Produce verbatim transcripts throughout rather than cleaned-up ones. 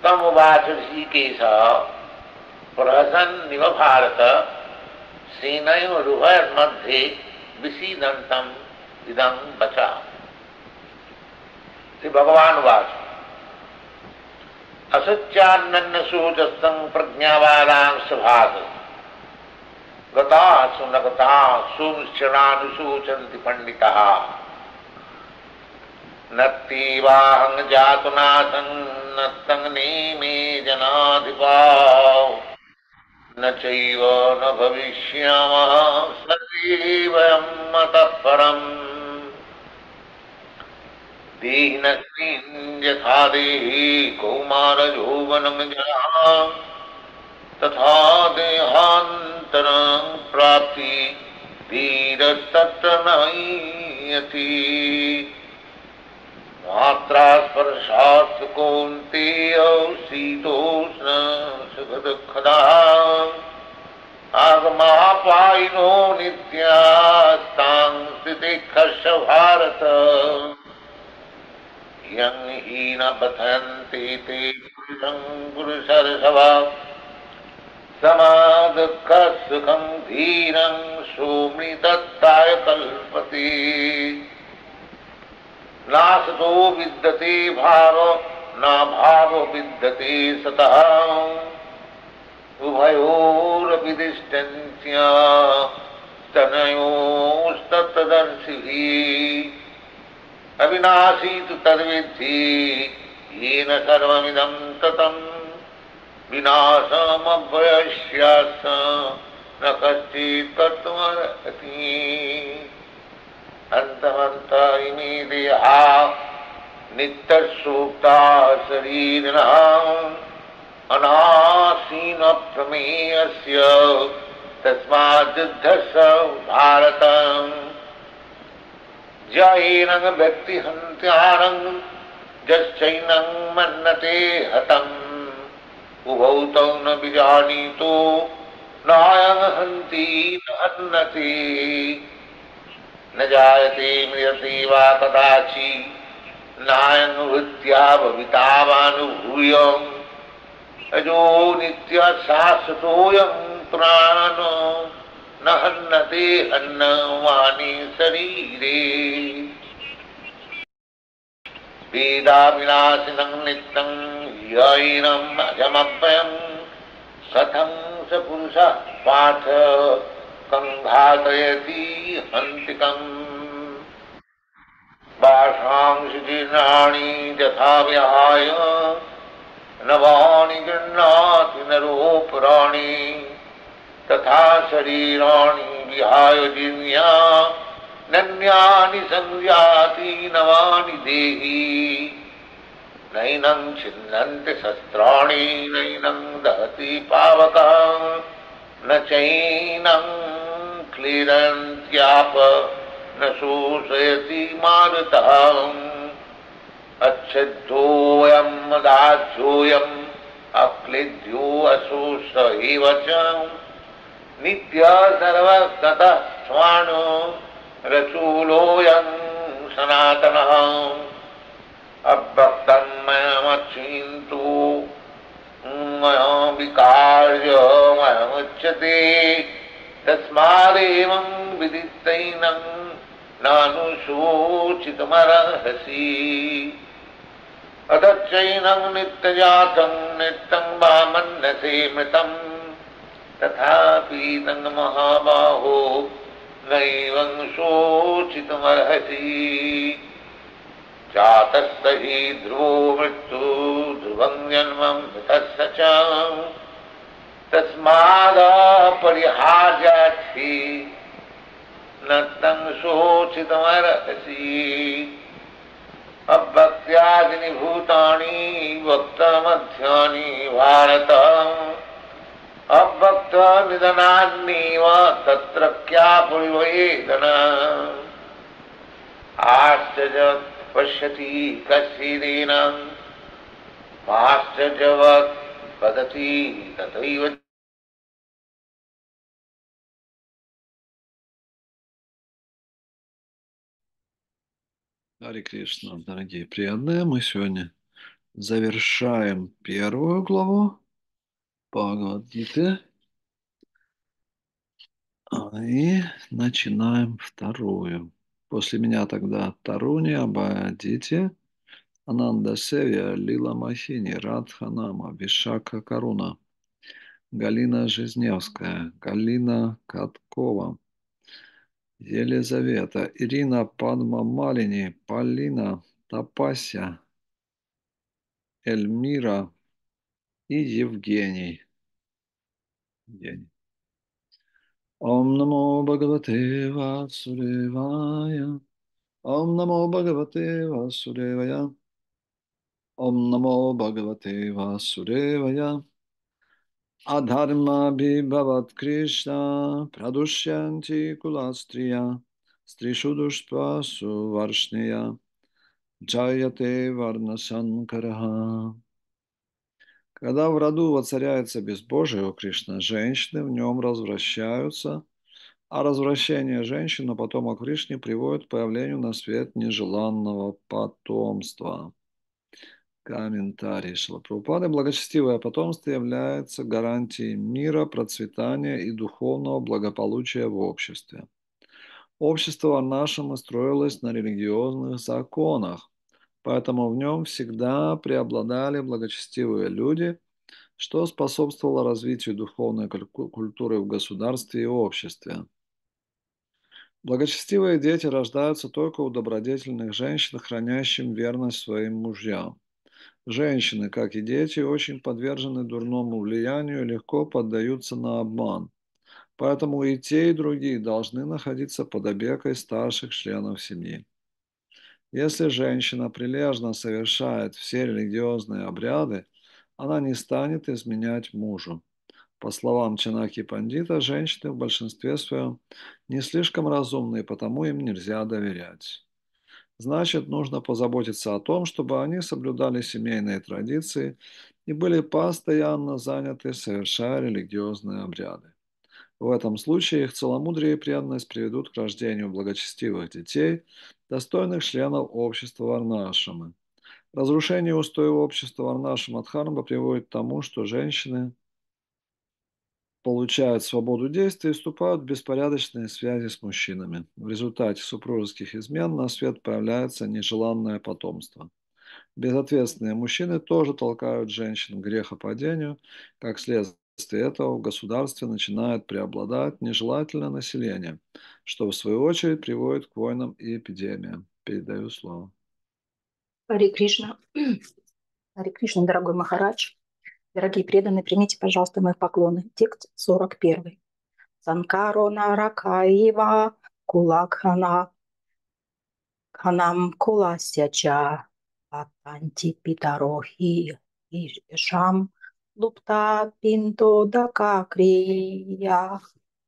तमुवाच ऋषिकेश प्रहसन्निव भारत सेनयोरुभयोर्मध्ये विसीदन्तम् इदं वचा। श्री भगवान वाच असत्यान्न सूचस्तं प्रज्ञावादांश भाग गता सुनगता सुनिश्चरानुसूचन्ति पंडिताः नत्तीवाहं जातुनाथं नत्तं नेमे जनाधिपाः न चैव न भविष्यामः सदैव वयं मतः परम् देहिनस्मिन् यथा देहि कौमारयौवनं जरा तथा देहान्तरं प्राप्ति धीरस्तत्र नयति मात्रा स्पर्शात् कौन्तेय शीतोष्ण सुखदुःखदा आगमापायिनो नित्यास्तां स्थितिः भारत यं हि न बध्यन्ते ते पुरुषं पुरुषर्षभा समादुःखसुखं धीरं सोमृतत्ताय कल्पते नासतो विद्यते भाव न भावो विद्यते सतः उभयोरपि तिष्ठन्त्य तनयोस्तत्तदर्शिभिः अविनाशी तु तद्विद्धि येन सर्वमिदं ततं विनाशमभयस्यात् न कश्चित् कर्तुमर्हति अन्तमन्तः इमे देहा नित्यसूक्ता शरीरिणः अनासीनप्रमेयस्य तस्मात् युद्धस्य भारत जैनं व्यक्तिहन्त्यारं यश्चैनं मन्यते हतम् उभौ तौ न विजानीतो नायं हन्ति न हन्यते न जायते म्रियते वा कदाचित् नायं वृत्त्या भविता वानुभूयम् अजो नित्यः शाश्वतोऽयं पुराणो न हन्यते हन्यमाने शरीरे वेदाविनाशिनं नित्यं यैनम् अजमव्ययं कथं स पुरुषः पार्थ कं घातयति हन्तिकम् वासांसि जीर्णानि यथा विहाय नवानि गृह्णाति नरोपराणि तथा शरीराणि विहाय जीर्ण्या नन्यानि संयाति नवानि देहि नैनं छिन्नन्ति शस्त्राणि नैनं दहति पावकः न चैनं क्लीरन्त्याप न शोषयति मारुतः अच्छिद्योऽयं दाह्योऽयम् अक्लिद्यो अशोष एव च नित्यः सर्वगतः स्वाणो रसूलोऽयं सनातनः अव्यक्तं मयमचिन्तु मया विकार्यमयमुच्यते तस्मादेवं विदितैनं नानुशोचितुमर्हसि अतच्चैनं नित्यजातं नित्यं वा मन्यसे मृतं तथापि तं महाबाहो नैवं शोचितुमर्हसि जातस्य हि ध्रुवो मृत्यु ध्रुवं जन्म मृतस्य च तस्मादपरिहार्यार्थी न तं शोचितुमर्हसि अव्यक्त्यादीनि भूतानि वक्तमध्यानि भारत अव्यक्तनिधनान्येव तत्र क्या परिवेदना आश्चर्यत् पश्यति कश्चिदेनं आश्चर्यवत् वदति तथैव। Харе Кришна, дорогие преданные, мы сегодня завершаем первую главу Бхагавад-гиты и начинаем вторую. После меня тогда Таруни, Абхадити, Ананда Севия, Лила Махини, Радханама, Вишака Каруна, Галина Жизневская, Галина Каткова, Елизавета, Ирина Падма Малини, Полина Тапася, Эльмира и Евгений. Евгений. Ом намо Бхагавате Васудевая. Ом намо Бхагавате Васудевая. Ом намо Бхагавате Васудевая. Адхарма Бхават Кришна Прадушянти Куластрия Стришу Душпасу Варшния Джаяте Варнасанкараха. Когда в роду воцаряется безбожие у Кришны, женщины в нем развращаются, а развращение женщин на потомок Кришны приводит к появлению на свет нежеланного потомства. Комментарий Шрила Прабхупады. Благочестивое потомство является гарантией мира, процветания и духовного благополучия в обществе. Общество Варнашрама строилось на религиозных законах, поэтому в нем всегда преобладали благочестивые люди, что способствовало развитию духовной культуры в государстве и обществе. Благочестивые дети рождаются только у добродетельных женщин, хранящим верность своим мужьям. Женщины, как и дети, очень подвержены дурному влиянию и легко поддаются на обман. Поэтому и те, и другие должны находиться под опекой старших членов семьи. Если женщина прилежно совершает все религиозные обряды, она не станет изменять мужу. По словам Чанаки Пандита, женщины в большинстве своем не слишком разумные, потому им нельзя доверять. Значит, нужно позаботиться о том, чтобы они соблюдали семейные традиции и были постоянно заняты, совершая религиозные обряды. В этом случае их целомудрие и преданность приведут к рождению благочестивых детей, достойных членов общества Варнашрамы. Разрушение устоев общества Варнашрама Дхарма приводит к тому, что женщины получают свободу действий и вступают в беспорядочные связи с мужчинами. В результате супружеских измен на свет появляется нежеланное потомство. Безответственные мужчины тоже толкают женщин к грехопадению. Как следствие этого в государстве начинает преобладать нежелательное население, что в свою очередь приводит к войнам и эпидемиям. Передаю слово. Харе Кришна. Харе Кришна, дорогой Махарадж. Дорогие преданные, примите, пожалуйста, мои поклоны. Текст сорок один. Санкаро наракаива кулакхана ханам куласяча атанти питарохи ишам лупта пинто дакакрия.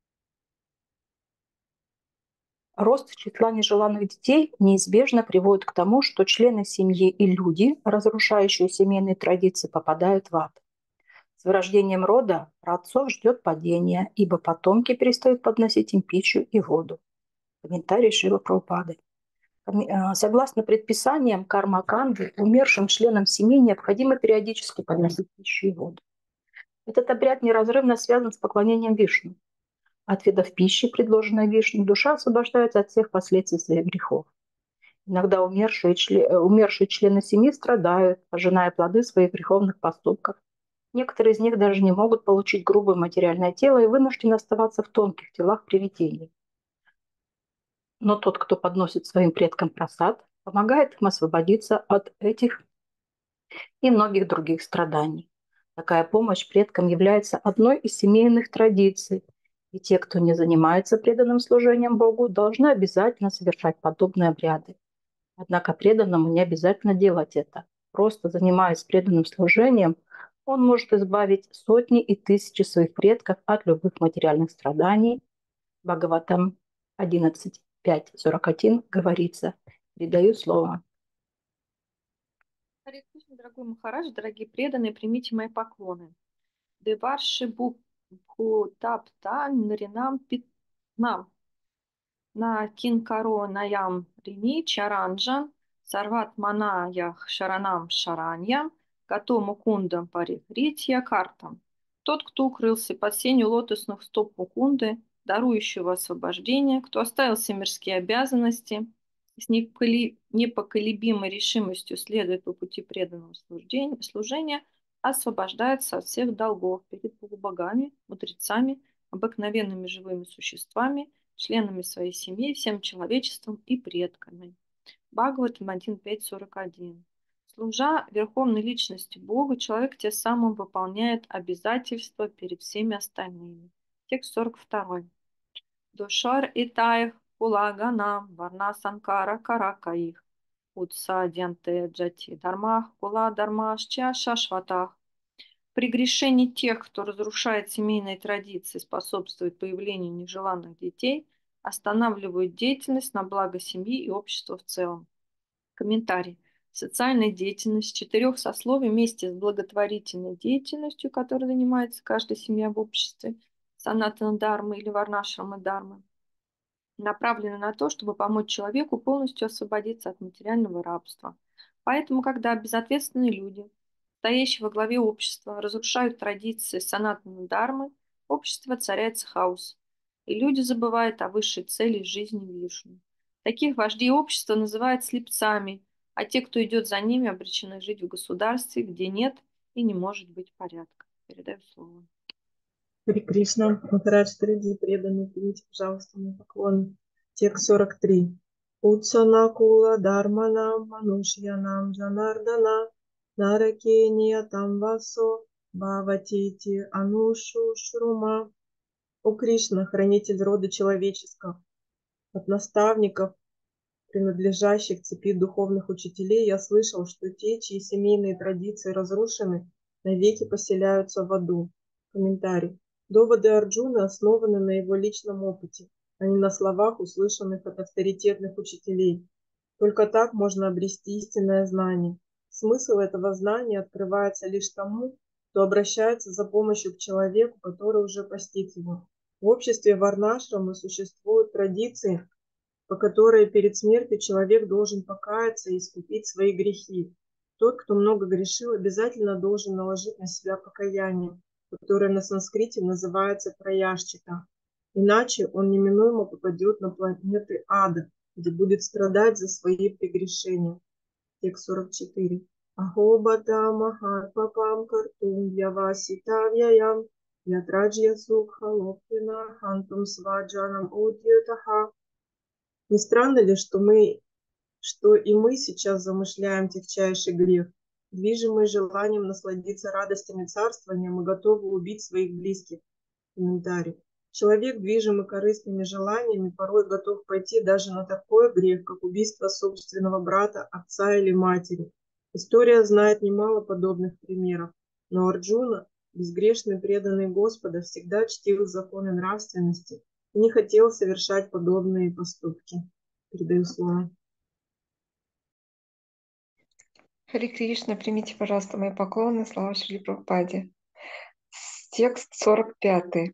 Рост числа нежеланных детей неизбежно приводит к тому, что члены семьи и люди, разрушающие семейные традиции, попадают в ад. С вырождением рода праотцов ждет падение, ибо потомки перестают подносить им пищу и воду. Комментарий Шрилы Прабхупады. Согласно предписаниям карма-канды, умершим членам семьи необходимо периодически подносить пищу и воду. Этот обряд неразрывно связан с поклонением Вишну. От видов пищи, предложенной Вишну, душа освобождается от всех последствий своих грехов. Иногда умершие, умершие члены семьи страдают, пожиная плоды своих греховных поступков. Некоторые из них даже не могут получить грубое материальное тело и вынуждены оставаться в тонких телах привидений. Но тот, кто подносит своим предкам просад, помогает им освободиться от этих и многих других страданий. Такая помощь предкам является одной из семейных традиций, и те, кто не занимается преданным служением Богу, должны обязательно совершать подобные обряды. Однако преданному не обязательно делать это. Просто занимаясь преданным служением, он может избавить сотни и тысячи своих предков от любых материальных страданий. Бхагаватам одиннадцать пять сорок один говорится. Передаю слово. Харе Кришна, дорогой Махарадж, дорогие преданные, примите мои поклоны. Деварши Бхутапта Наринам Питнам на Кинкаро Наям Рини Чаранджан Сарват манаях шаранам шараньям, гато мукундам парихритья картам. Тот, кто укрылся под сенью лотосных стоп Мукунды, дарующего освобождение, кто оставил все мирские обязанности, с непоколи- непоколебимой решимостью следует по пути преданного служдения- служения, освобождается от всех долгов перед полубогами, мудрецами, обыкновенными живыми существами, членами своей семьи, всем человечеством и предками. Бхагаватам один пять сорок один. Служа верховной личности Бога, человек тем самым выполняет обязательства перед всеми остальными. Текст сорок два. Дошар итаих кулаганам варна санкара каракаих. Утса дянте джати дармах кула дармашча шашватах. Прегрешение тех, кто разрушает семейные традиции, способствует появлению нежеланных детей, останавливают деятельность на благо семьи и общества в целом. Комментарий. Социальная деятельность четырех сословий вместе с благотворительной деятельностью, которой занимается каждая семья в обществе, санатана дharma или варнашрама дharma, направлена на то, чтобы помочь человеку полностью освободиться от материального рабства. Поэтому, когда безответственные люди, стоящие во главе общества, разрушают традиции санатана дharмы, в обществе воцаряется хаос, и люди забывают о высшей цели жизни Вишну. Таких вождей общества называют слепцами, а те, кто идет за ними, обречены жить в государстве, где нет и не может быть порядка. Передаю слово. Харе Кришна, Махарадж Триди, преданный, примите, пожалуйста, мой поклон. Текст сорок три. Утсана кула дарманам манушьянам джанардана наракения там васо бхаватити анушу шрума. О Кришна, хранитель рода человеческого, от наставников, принадлежащих цепи духовных учителей, я слышал, что те, чьи семейные традиции разрушены, навеки поселяются в аду. Комментарий. Доводы Арджуны основаны на его личном опыте, а не на словах, услышанных от авторитетных учителей. Только так можно обрести истинное знание. Смысл этого знания открывается лишь тому, кто обращается за помощью к человеку, который уже постиг его. В обществе варнашрамы существуют традиции, по которой перед смертью человек должен покаяться и искупить свои грехи. Тот, кто много грешил, обязательно должен наложить на себя покаяние, которое на санскрите называется праяшчита. Иначе он неминуемо попадет на планеты ада, где будет страдать за свои прегрешения. Текст сорок четыре. Ахобата махатпапам картум явасита вяям ятраджья сукха локвина хантум сваджанам удьютаха. Не странно ли, что мы, что и мы сейчас замышляем тягчайший грех, движимый желанием насладиться радостями царствования, мы готовы убить своих близких? Комментарий. Человек, движимый корыстными желаниями, порой готов пойти даже на такой грех, как убийство собственного брата, отца или матери. История знает немало подобных примеров, но Арджуна, безгрешный преданный Господа, всегда чтил законы нравственности и не хотел совершать подобные поступки. Передаю слово. Харе Кришна, примите, пожалуйста, мои поклоны, слава Шри Прабхупаде. Текст сорок пятый.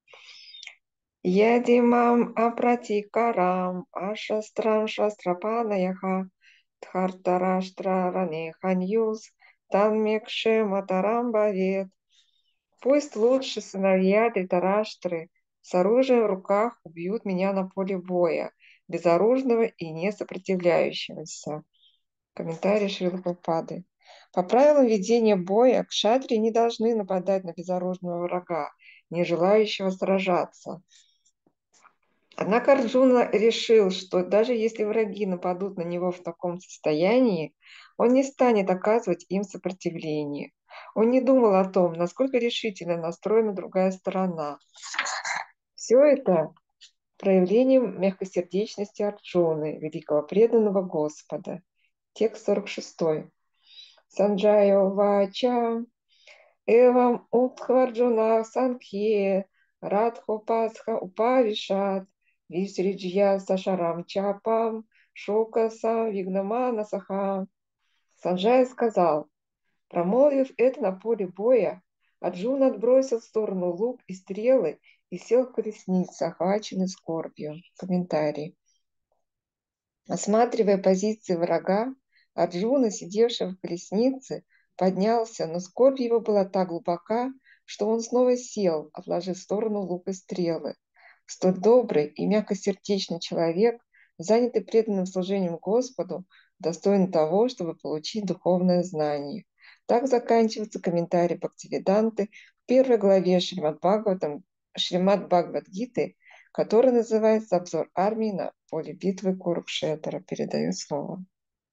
Ядимам апратикарам ашастрам шастрапанаяха дхартараштра ранеханьюз танмекшематарам бавет. Пусть лучше сыновья Дритараштры с оружием в руках убьют меня на поле боя, безоружного и не сопротивляющегося. Комментарий Шрилы Прабхупады. По правилам ведения боя, кшатрии не должны нападать на безоружного врага, не желающего сражаться. Однако Арджуна решил, что даже если враги нападут на него в таком состоянии, он не станет оказывать им сопротивление. Он не думал о том, насколько решительно настроена другая сторона. Все это проявлением мягкосердечности Арджуны, великого преданного Господа. Текст сорок шесть. Санджая Вача Эвам Утхварджуна Санхье Радхо Пасха Упавишат Висриджья Сашарам Чапам Шокаса Вигнамана Саха. Санджая сказал: промолвив это на поле боя, Арджуна отбросил в сторону лук и стрелы и сел в колеснице, охваченный скорбью. Комментарий. Осматривая позиции врага, Арджуна, сидевший в колеснице, поднялся, но скорбь его была так глубока, что он снова сел, отложив в сторону лук и стрелы. Столь добрый и мягкосердечный человек, занятый преданным служением Господу, достоин того, чтобы получить духовное знание. Так заканчивается комментарий Бхактивиданты к первой главе Шримад Бхагаватам, Шримад Бхагавад-гиты, который называется «Обзор армии на поле битвы Курукшетра». Передаю слово.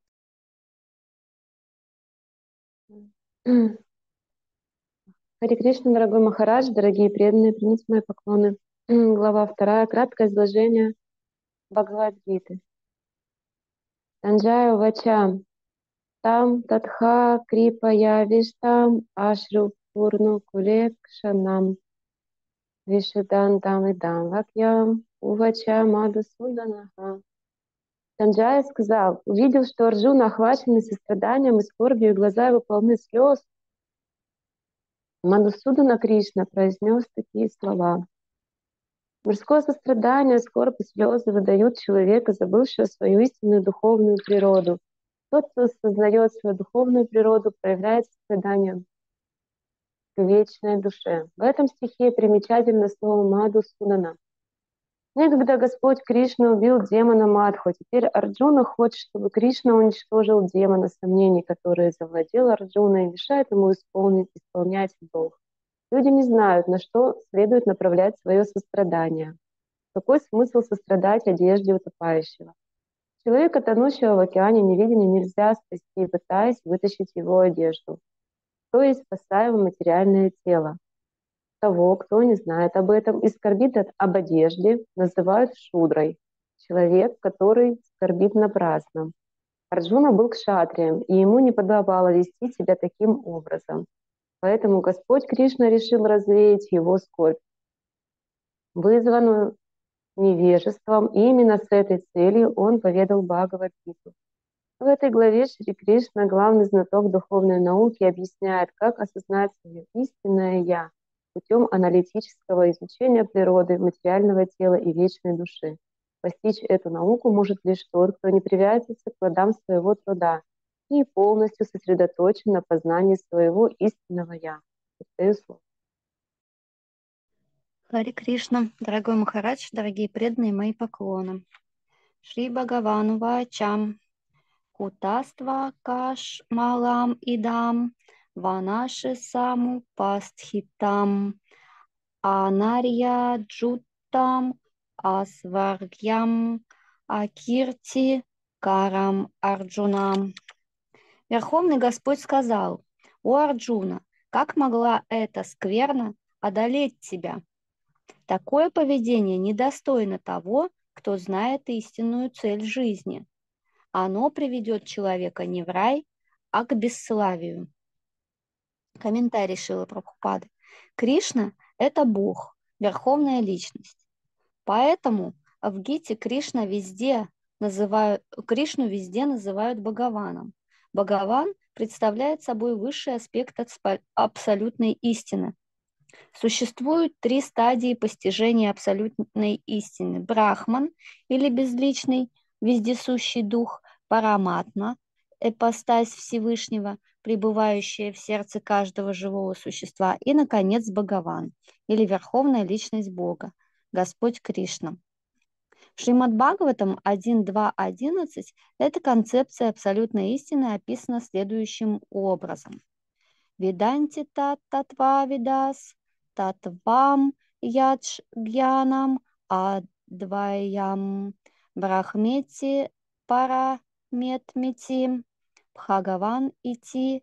Харе Кришна, дорогой Махарадж, дорогие преданные, примите мои поклоны. Глава вторая, краткое изложение Бхагавад-гиты. Санджая Вача, там татха крипая виштам ашру пурну кулекшанам вишидантам идам вакьям увача мадусуданаха. Санджая сказал, увидел, что Арджуна, охваченный состраданием и скорбью, и глаза его полны слез, Мадусудана Кришна произнес такие слова. Мирское сострадание, скорбь и слезы выдают человека, забывшего свою истинную духовную природу. Тот, кто осознает свою духовную природу, проявляет сострадание к вечной душе. В этом стихе примечательно слово Мадусудана. Некогда Господь Кришна убил демона Мадху. Теперь Арджуна хочет, чтобы Кришна уничтожил демона сомнений, который завладел Арджуной и мешает ему исполнить, исполнять долг. Люди не знают, на что следует направлять свое сострадание. Какой смысл сострадать одежде утопающего? Человека, тонущего в океане невидения, нельзя спасти, пытаясь вытащить его одежду, то есть спасая его материальное тело. Того, кто не знает об этом и скорбит об одежде, называют шудрой. Человек, который скорбит напрасно. Арджуна был кшатрием, и ему не подобало вести себя таким образом. Поэтому Господь Кришна решил развеять его скорбь, вызванную невежеством, и именно с этой целью он поведал Бхагавад-гиту. В этой главе Шри Кришна, главный знаток духовной науки, объясняет, как осознать свое истинное «Я» путем аналитического изучения природы, материального тела и вечной души. Постичь эту науку может лишь тот, кто не привязывается к плодам своего труда и полностью сосредоточен на познании своего истинного «Я». Харе Кришна, дорогой Махарадж, дорогие преданные, мои поклоны. Шри Бхагавану Вачам, Кутаства Каш Малам Идам, Ванаши Саму Пастхитам, Анарья Джутам, Асваргьям, Акирти Карам Арджунам. Верховный Господь сказал: «О Арджуна, как могла эта скверна одолеть тебя? Такое поведение недостойно того, кто знает истинную цель жизни. Оно приведет человека не в рай, а к бесславию». Комментарий Шрилы Прабхупады. Кришна – это Бог, верховная личность. Поэтому в Гите Кришна везде называют, Кришну везде называют Бхагаваном. Бхагаван представляет собой высший аспект абсолютной истины. Существуют три стадии постижения абсолютной истины. Брахман или безличный, вездесущий дух, Параматма, ипостась Всевышнего, пребывающая в сердце каждого живого существа, и, наконец, Бхагаван, или Верховная Личность Бога, Господь Кришна. В Шримад Бхагаватам один два одиннадцать эта концепция абсолютной истины описана следующим образом. Виданти тат татва видас, татвам ядж гьянам адваям, брахмети параметмити, Бхагаван ити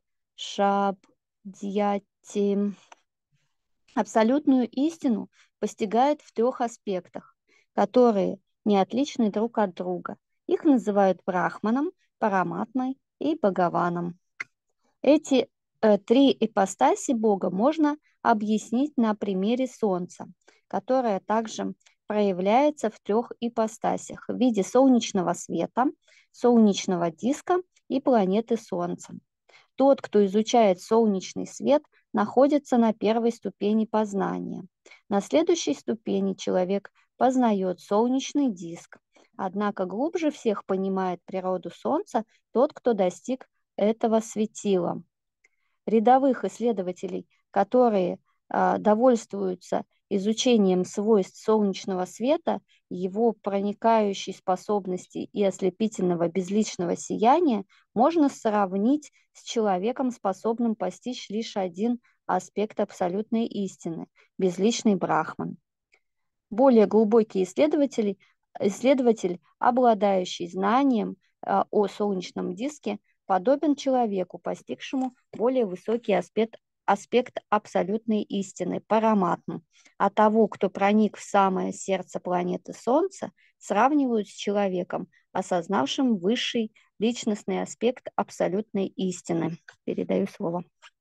шабдьяти. Абсолютную истину постигают в трех аспектах, которые не отличны друг от друга. Их называют Брахманом, Параматмой и Бхагаваном. Эти э, три ипостаси Бога можно объяснить на примере Солнца, которое также проявляется в трех ипостасях в виде солнечного света, солнечного диска и планеты Солнца. Тот, кто изучает солнечный свет, находится на первой ступени познания. На следующей ступени человек познает солнечный диск. Однако глубже всех понимает природу Солнца тот, кто достиг этого светила. Рядовых исследователей, которые а, довольствуются изучением свойств солнечного света, его проникающей способности и ослепительного безличного сияния, можно сравнить с человеком, способным постичь лишь один аспект абсолютной истины – безличный Брахман. Более глубокий исследователь, исследователь обладающий знанием а, о солнечном диске, подобен человеку, постигшему более высокий аспект, аспект абсолютной истины, параматму. А того, кто проник в самое сердце планеты Солнца, сравнивают с человеком, осознавшим высший личностный аспект абсолютной истины. Передаю слово.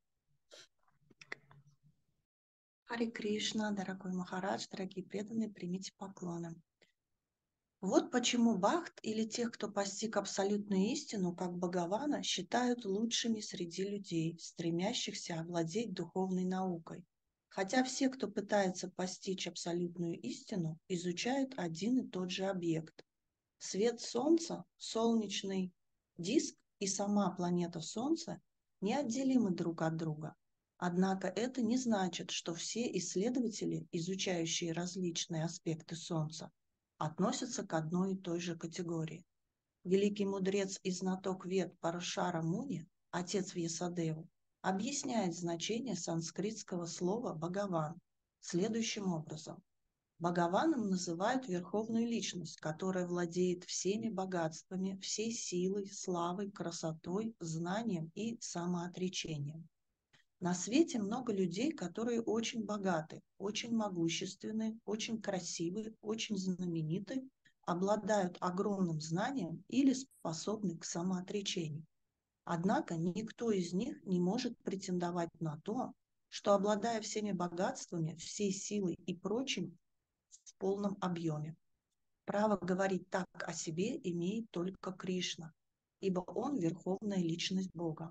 Харе Кришна, дорогой Махарадж, дорогие преданные, примите поклоны. Вот почему Бхакт или тех, кто постиг абсолютную истину, как Бхагавана, считают лучшими среди людей, стремящихся овладеть духовной наукой. Хотя все, кто пытается постичь абсолютную истину, изучают один и тот же объект. Свет Солнца, солнечный диск и сама планета Солнца неотделимы друг от друга. Однако это не значит, что все исследователи, изучающие различные аспекты Солнца, относятся к одной и той же категории. Великий мудрец и знаток вед Парашара Муни, отец Вьясадевы, объясняет значение санскритского слова «Бхагаван» следующим образом. Бхагаваном называют верховную личность, которая владеет всеми богатствами, всей силой, славой, красотой, знанием и самоотречением. На свете много людей, которые очень богаты, очень могущественны, очень красивы, очень знамениты, обладают огромным знанием или способны к самоотречению. Однако никто из них не может претендовать на то, что, обладая всеми богатствами, всей силой и прочим, в полном объеме. Право говорить так о себе имеет только Кришна, ибо он верховная личность Бога.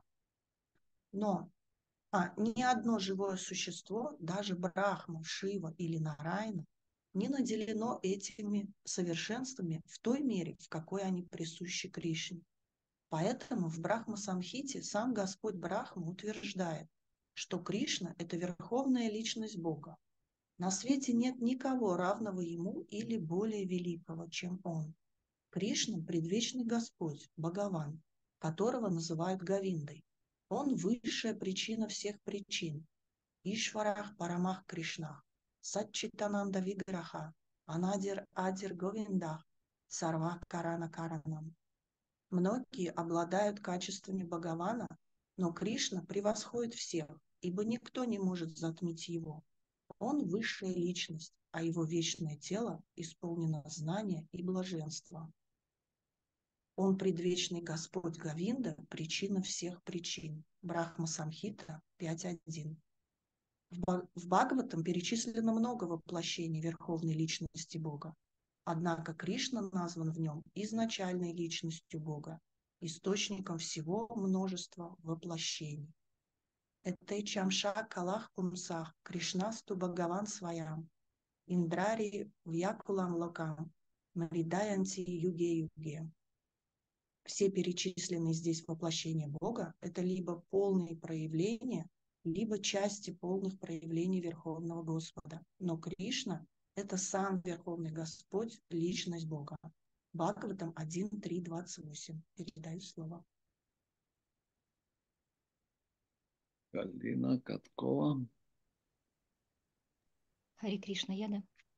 Но А ни одно живое существо, даже Брахма, Шива или Нараяна, не наделено этими совершенствами в той мере, в какой они присущи Кришне. Поэтому в Брахма-самхите сам Господь Брахма утверждает, что Кришна – это верховная личность Бога. На свете нет никого равного ему или более великого, чем он. Кришна – предвечный Господь, Бхагаван, которого называют Говиндой. Он высшая причина всех причин. Ишварах Парамах Кришнах, Саччитананда Виграха, Анадир Адир Говиндах, Сарва Карана Каранам. Многие обладают качествами Бхагавана, но Кришна превосходит всех, ибо никто не может затмить его. Он высшая личность, а его вечное тело исполнено знания и блаженства. Он предвечный Господь Говинда, причина всех причин. Брахма-самхита пять один. В Бхагаватам перечислено много воплощений верховной личности Бога. Однако Кришна назван в нем изначальной личностью Бога, источником всего множества воплощений. Это Чамша Калах Пумсах, Кришнасту Бхагаван Своям, Индрари Вьякулам Локам, Маридаянти Юге Юге. Все перечисленные здесь воплощения Бога – это либо полные проявления, либо части полных проявлений Верховного Господа. Но Кришна – это сам Верховный Господь, личность Бога. Бхагаватам один три двадцать восемь. Передаю слово. Галина Каткова. Харе Кришна, Яда.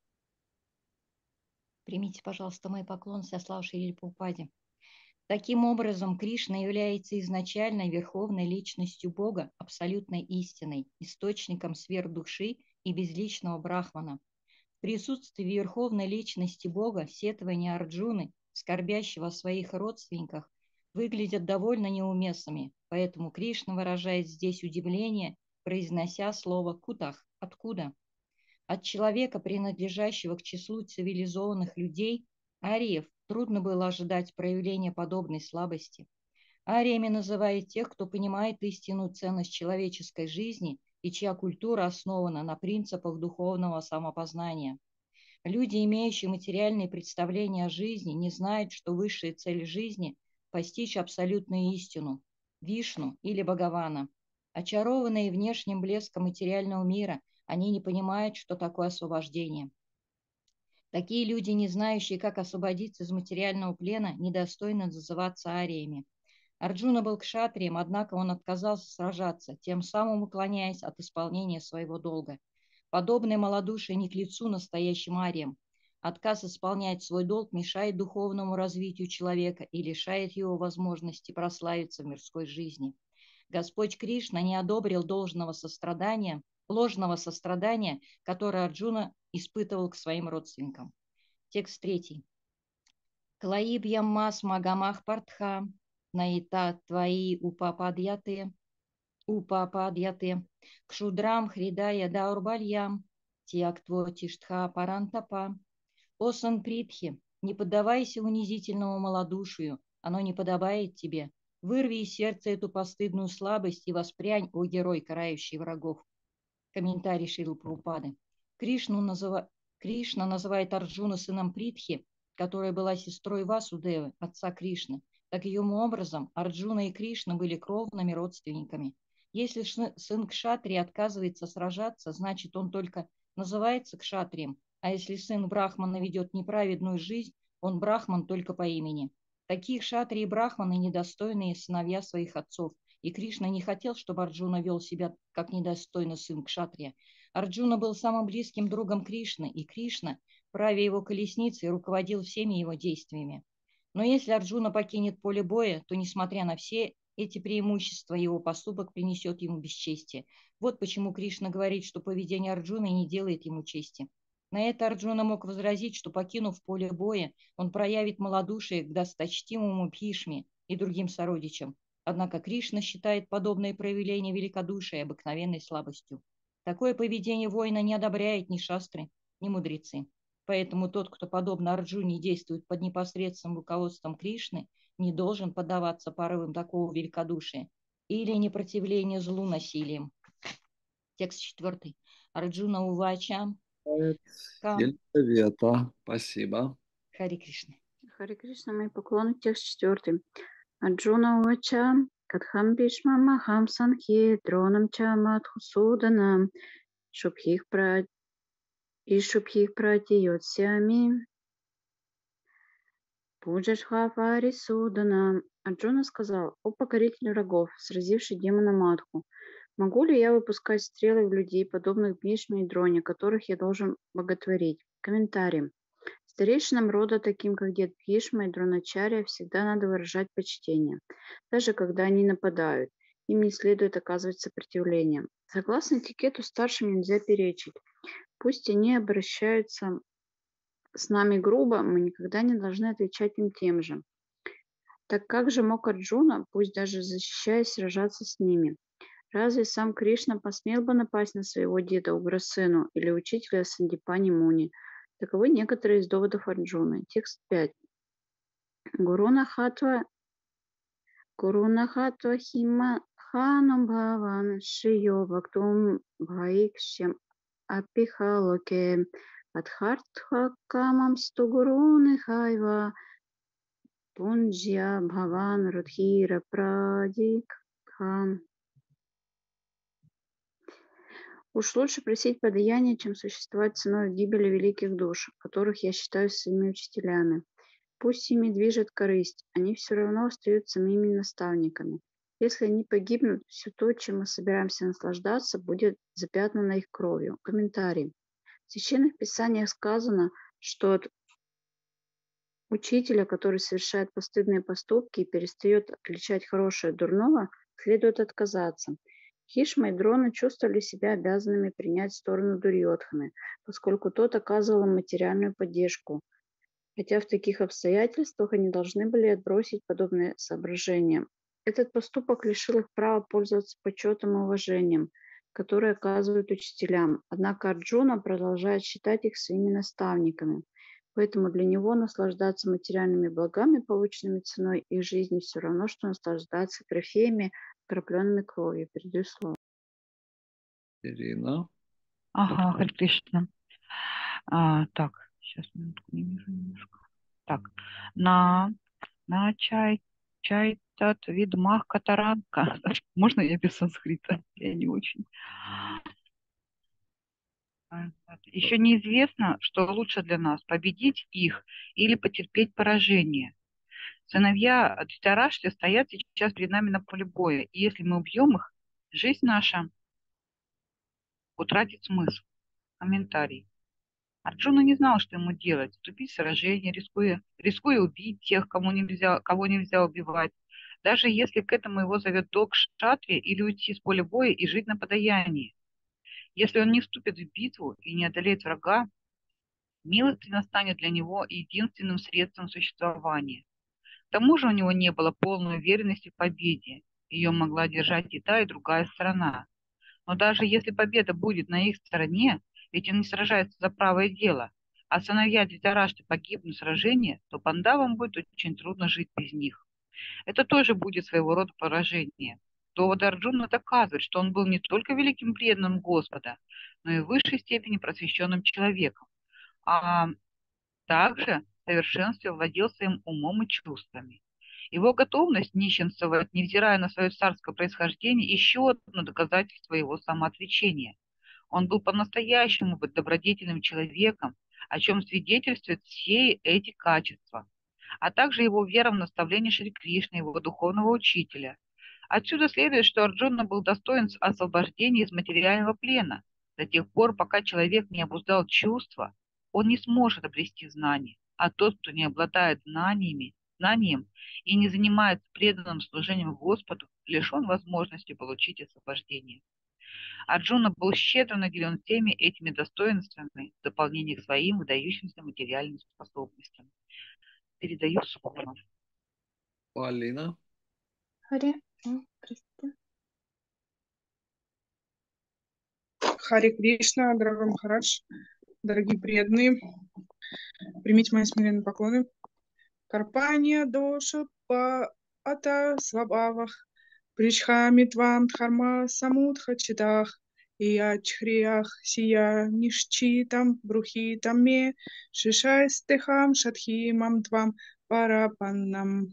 Примите, пожалуйста, мой поклон, сославший Шриле Прабхупаде. Таким образом, Кришна является изначальной верховной личностью Бога, абсолютной истиной, источником сверхдуши и безличного Брахмана. В присутствии верховной личности Бога сетования Арджуны, скорбящего о своих родственниках, выглядят довольно неуместными, поэтому Кришна выражает здесь удивление, произнося слово «кутах» – «откуда?». От человека, принадлежащего к числу цивилизованных людей, ариев, трудно было ожидать проявления подобной слабости. Ариями называют тех, кто понимает истинную ценность человеческой жизни и чья культура основана на принципах духовного самопознания. Люди, имеющие материальные представления о жизни, не знают, что высшая цель жизни – постичь абсолютную истину, Вишну или Бхагавана. Очарованные внешним блеском материального мира, они не понимают, что такое освобождение. Такие люди, не знающие, как освободиться из материального плена, недостойны называться ариями. Арджуна был кшатрием, однако он отказался сражаться, тем самым уклоняясь от исполнения своего долга. Подобное малодушие не к лицу настоящим ариям. Отказ исполнять свой долг мешает духовному развитию человека и лишает его возможности прославиться в мирской жизни. Господь Кришна не одобрил должного сострадания, ложного сострадания, которое Арджуна испытывал к своим родственникам. Текст третий. Клаибьям мас магамах партха наита твои упападьяты упападьяты кшудрам хридая даурбальям тиактво тиштха парантапа. О сан Притхи, не поддавайся унизительному малодушию, оно не подобает тебе. Вырви из сердца эту постыдную слабость и воспрянь, о герой, карающий врагов. Комментарий Шрилы Прабхупады. Кришну называ... Кришна называет Арджуна сыном Притхи, которая была сестрой Васудевы, отца Кришны. Таким образом, Арджуна и Кришна были кровными родственниками. Если сын кшатрии отказывается сражаться, значит, он только называется кшатрием, а если сын брахмана ведет неправедную жизнь, он брахман только по имени. Такие кшатрии и брахманы недостойные сыновья своих отцов, и Кришна не хотел, чтобы Арджуна вел себя как недостойный сын кшатрия. Арджуна был самым близким другом Кришны, и Кришна, правя его колесницей, руководил всеми его действиями. Но если Арджуна покинет поле боя, то, несмотря на все эти преимущества, его поступок принесет ему бесчестие. Вот почему Кришна говорит, что поведение Арджуны не делает ему чести. На это Арджуна мог возразить, что, покинув поле боя, он проявит малодушие к досточтимому Бхишме и другим сородичам. Однако Кришна считает подобное проявление великодушия обыкновенной слабостью. Такое поведение воина не одобряет ни шастры, ни мудрецы. Поэтому тот, кто, подобно Арджуне, действует под непосредственным руководством Кришны, не должен поддаваться порывам такого великодушия или непротивления злу насилием. Текст четвертый. Арджуна Увача. Елизавета, спасибо. Хари Кришна. Хари Кришна, мои поклоны. Текст четвертый. Арджуна Увача. Катхам Бишма Махам Санхе Дронам Ча Мадхусуданам Шубхих Пра и Шубхих Пратиотсями Пуджашхафари Судана. Арджуна сказал: о покоритель врагов, сразивший демона Мадху, могу ли я выпускать стрелы в людей, подобных Бхишме и Дроне, которых я должен боготворить? Комментарий. Старейшинам рода, таким как дед Бхишма и Дроначарья, всегда надо выражать почтение, даже когда они нападают. Им не следует оказывать сопротивление. Согласно этикету, старшим нельзя перечить. Пусть они обращаются с нами грубо, мы никогда не должны отвечать им тем же. Так как же мог Арджуна, пусть даже защищаясь, сражаться с ними? Разве сам Кришна посмел бы напасть на своего деда Уграсену или учителя Сандипани Муни? Таковы некоторые из доводов Арджуны. Текст пять. Гуруна хатва Гуруна хатва хима ханам бхаван шиё бхактум бхаикшям апихалоке адхартха камам сту гуруны хайва пунджья бхаван рудхира прадикхан. Уж лучше просить подаяние, чем существовать ценой гибели великих душ, которых я считаю своими учителями. Пусть ими движет корысть, они все равно остаются моими наставниками. Если они погибнут, все то, чем мы собираемся наслаждаться, будет запятнано их кровью. Комментарий. В священных писаниях сказано, что от учителя, который совершает постыдные поступки и перестает отличать хорошее от дурного, следует отказаться. Бхишма и Дрона чувствовали себя обязанными принять сторону Дурьодханы, поскольку тот оказывал им материальную поддержку, хотя в таких обстоятельствах они должны были отбросить подобные соображения. Этот поступок лишил их права пользоваться почетом и уважением, которое оказывают учителям, однако Арджуна продолжает считать их своими наставниками, поэтому для него наслаждаться материальными благами, полученными ценой их жизни, все равно, что наслаждаться трофеями, окропленными кровью. Передаю слово. Ирина. Ага, Хари Кришна. А, так, Сейчас, минутку, не вижу немножко. Так, на, на чай, чай тат видмах катаранка. Можно я без санскрита? Я не очень. Еще неизвестно, что лучше для нас, победить их или потерпеть поражение. Сыновья Dhritarashtra стоят сейчас перед нами на поле боя, и если мы убьем их, жизнь наша утратит смысл. Комментарий. Арджуна не знал, что ему делать. Вступить в сражение, рискуя, рискуя убить тех, кому нельзя, кого нельзя убивать. Даже если к этому его зовет долг кшатри, или уйти с поля боя и жить на подаянии. Если он не вступит в битву и не одолеет врага, милостивость станет для него единственным средством существования. К тому же у него не было полной уверенности в победе. Ее могла держать и та, и другая сторона. Но даже если победа будет на их стороне, ведь он не сражается за правое дело, а сыновья Dhritarashtra погибнут в сражении, то пандавам будет очень трудно жить без них. Это тоже будет своего рода поражение. Доводы Арджуна доказывают, что он был не только великим преданным Господа, но и в высшей степени просвещенным человеком, а также в совершенстве владел своим умом и чувствами. Его готовность нищенствовать, невзирая на свое царское происхождение, еще одно доказательство его самоотречения. Он был по-настоящему добродетельным человеком, о чем свидетельствуют все эти качества, а также его вера в наставление Шри Кришны, его духовного учителя. Отсюда следует, что Арджуна был достоин освобождения из материального плена. До тех пор, пока человек не обуздал чувства, он не сможет обрести знания, а тот, кто не обладает знаниями, знанием и не занимается преданным служением Господу, лишен возможности получить освобождение. Арджуна был щедро наделен всеми этими достоинствами в дополнение к своим выдающимся материальным способностям. Передаю слово. Полина. Харе, Харе Кришна, дорогой Махарадж, дорогие преданные, примите мои смиренные поклоны. Карпания доша па ата свабавах, причхами твам дхарма самудха читах, и ачхриях сия нишчитам брухитам ме, шишай стехам шатхимам твам парапаннам.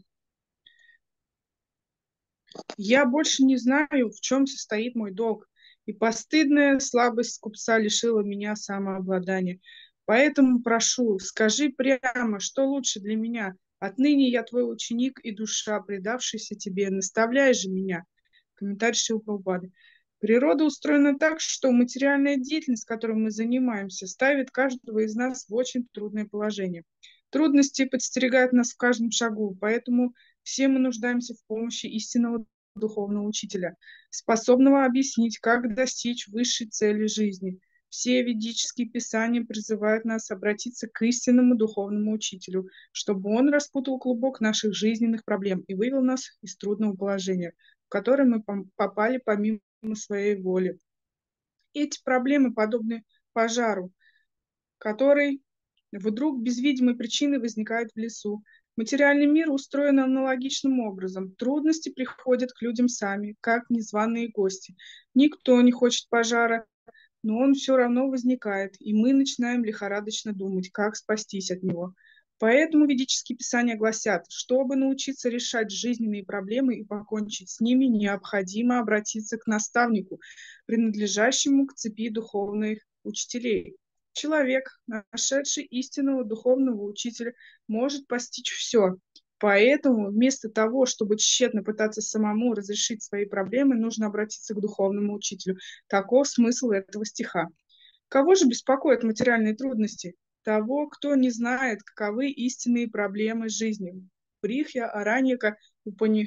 Я больше не знаю, в чем состоит мой долг, и постыдная слабость скупца лишила меня самообладания. Поэтому прошу, скажи прямо, что лучше для меня. Отныне я твой ученик и душа, предавшийся тебе. Наставляй же меня. Комментарий Шрилы Прабхупады. Природа устроена так, что материальная деятельность, которой мы занимаемся, ставит каждого из нас в очень трудное положение. Трудности подстерегают нас в каждом шагу, поэтому все мы нуждаемся в помощи истинного духовного учителя, способного объяснить, как достичь высшей цели жизни. Все ведические писания призывают нас обратиться к истинному духовному учителю, чтобы он распутал клубок наших жизненных проблем и вывел нас из трудного положения, в которое мы попали помимо своей воли. Эти проблемы подобны пожару, который вдруг без видимой причины возникает в лесу. Материальный мир устроен аналогичным образом. Трудности приходят к людям сами, как незваные гости. Никто не хочет пожара, но он все равно возникает, и мы начинаем лихорадочно думать, как спастись от него. Поэтому ведические писания гласят, чтобы научиться решать жизненные проблемы и покончить с ними, необходимо обратиться к наставнику, принадлежащему к цепи духовных учителей. Человек, нашедший истинного духовного учителя, может постичь все. Поэтому вместо того, чтобы тщетно пытаться самому разрешить свои проблемы, нужно обратиться к духовному учителю. Таков смысл этого стиха. Кого же беспокоят материальные трудности? Того, кто не знает, каковы истинные проблемы жизни. Брихья, Араньяка, Упанишад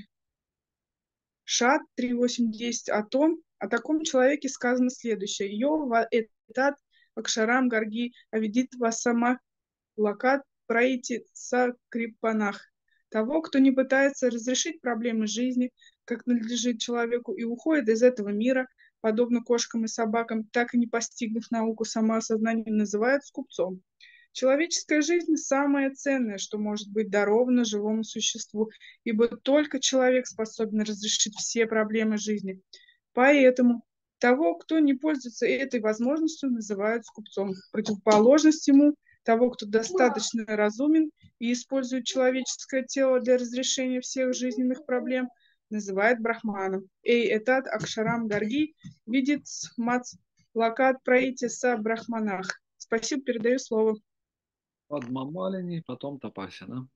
три восемь десять. О том, о таком человеке сказано следующее. Йова этат Акшарам Гарги Авидит Васама Лакат Праити Сакрипанах. Того, кто не пытается разрешить проблемы жизни, как надлежит человеку, и уходит из этого мира, подобно кошкам и собакам, так и не постигнув науку самоосознания, называют скупцом. Человеческая жизнь – самое ценное, что может быть даровано живому существу, ибо только человек способен разрешить все проблемы жизни. Поэтому того, кто не пользуется этой возможностью, называют скупцом. В противоположность ему, Того, кто достаточно разумен и использует человеческое тело для разрешения всех жизненных проблем, называют брахманом. Эй, этот Акшарам Гарги видит мац лакат праити са брахманах. Спасибо, передаю слово. Падмамалини, потом Тапасина.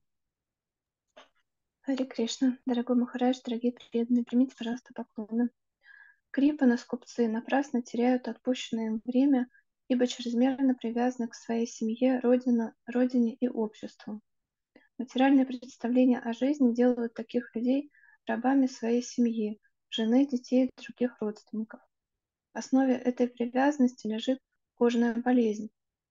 Харе Кришна, дорогой Махарадж, дорогие преданные, примите, пожалуйста, поклоны. Крипаны, скупцы, напрасно теряют отпущенное им время, ибо чрезмерно привязаны к своей семье, родина, родине и обществу. Материальные представления о жизни делают таких людей рабами своей семьи, жены, детей и других родственников. В основе этой привязанности лежит кожная болезнь.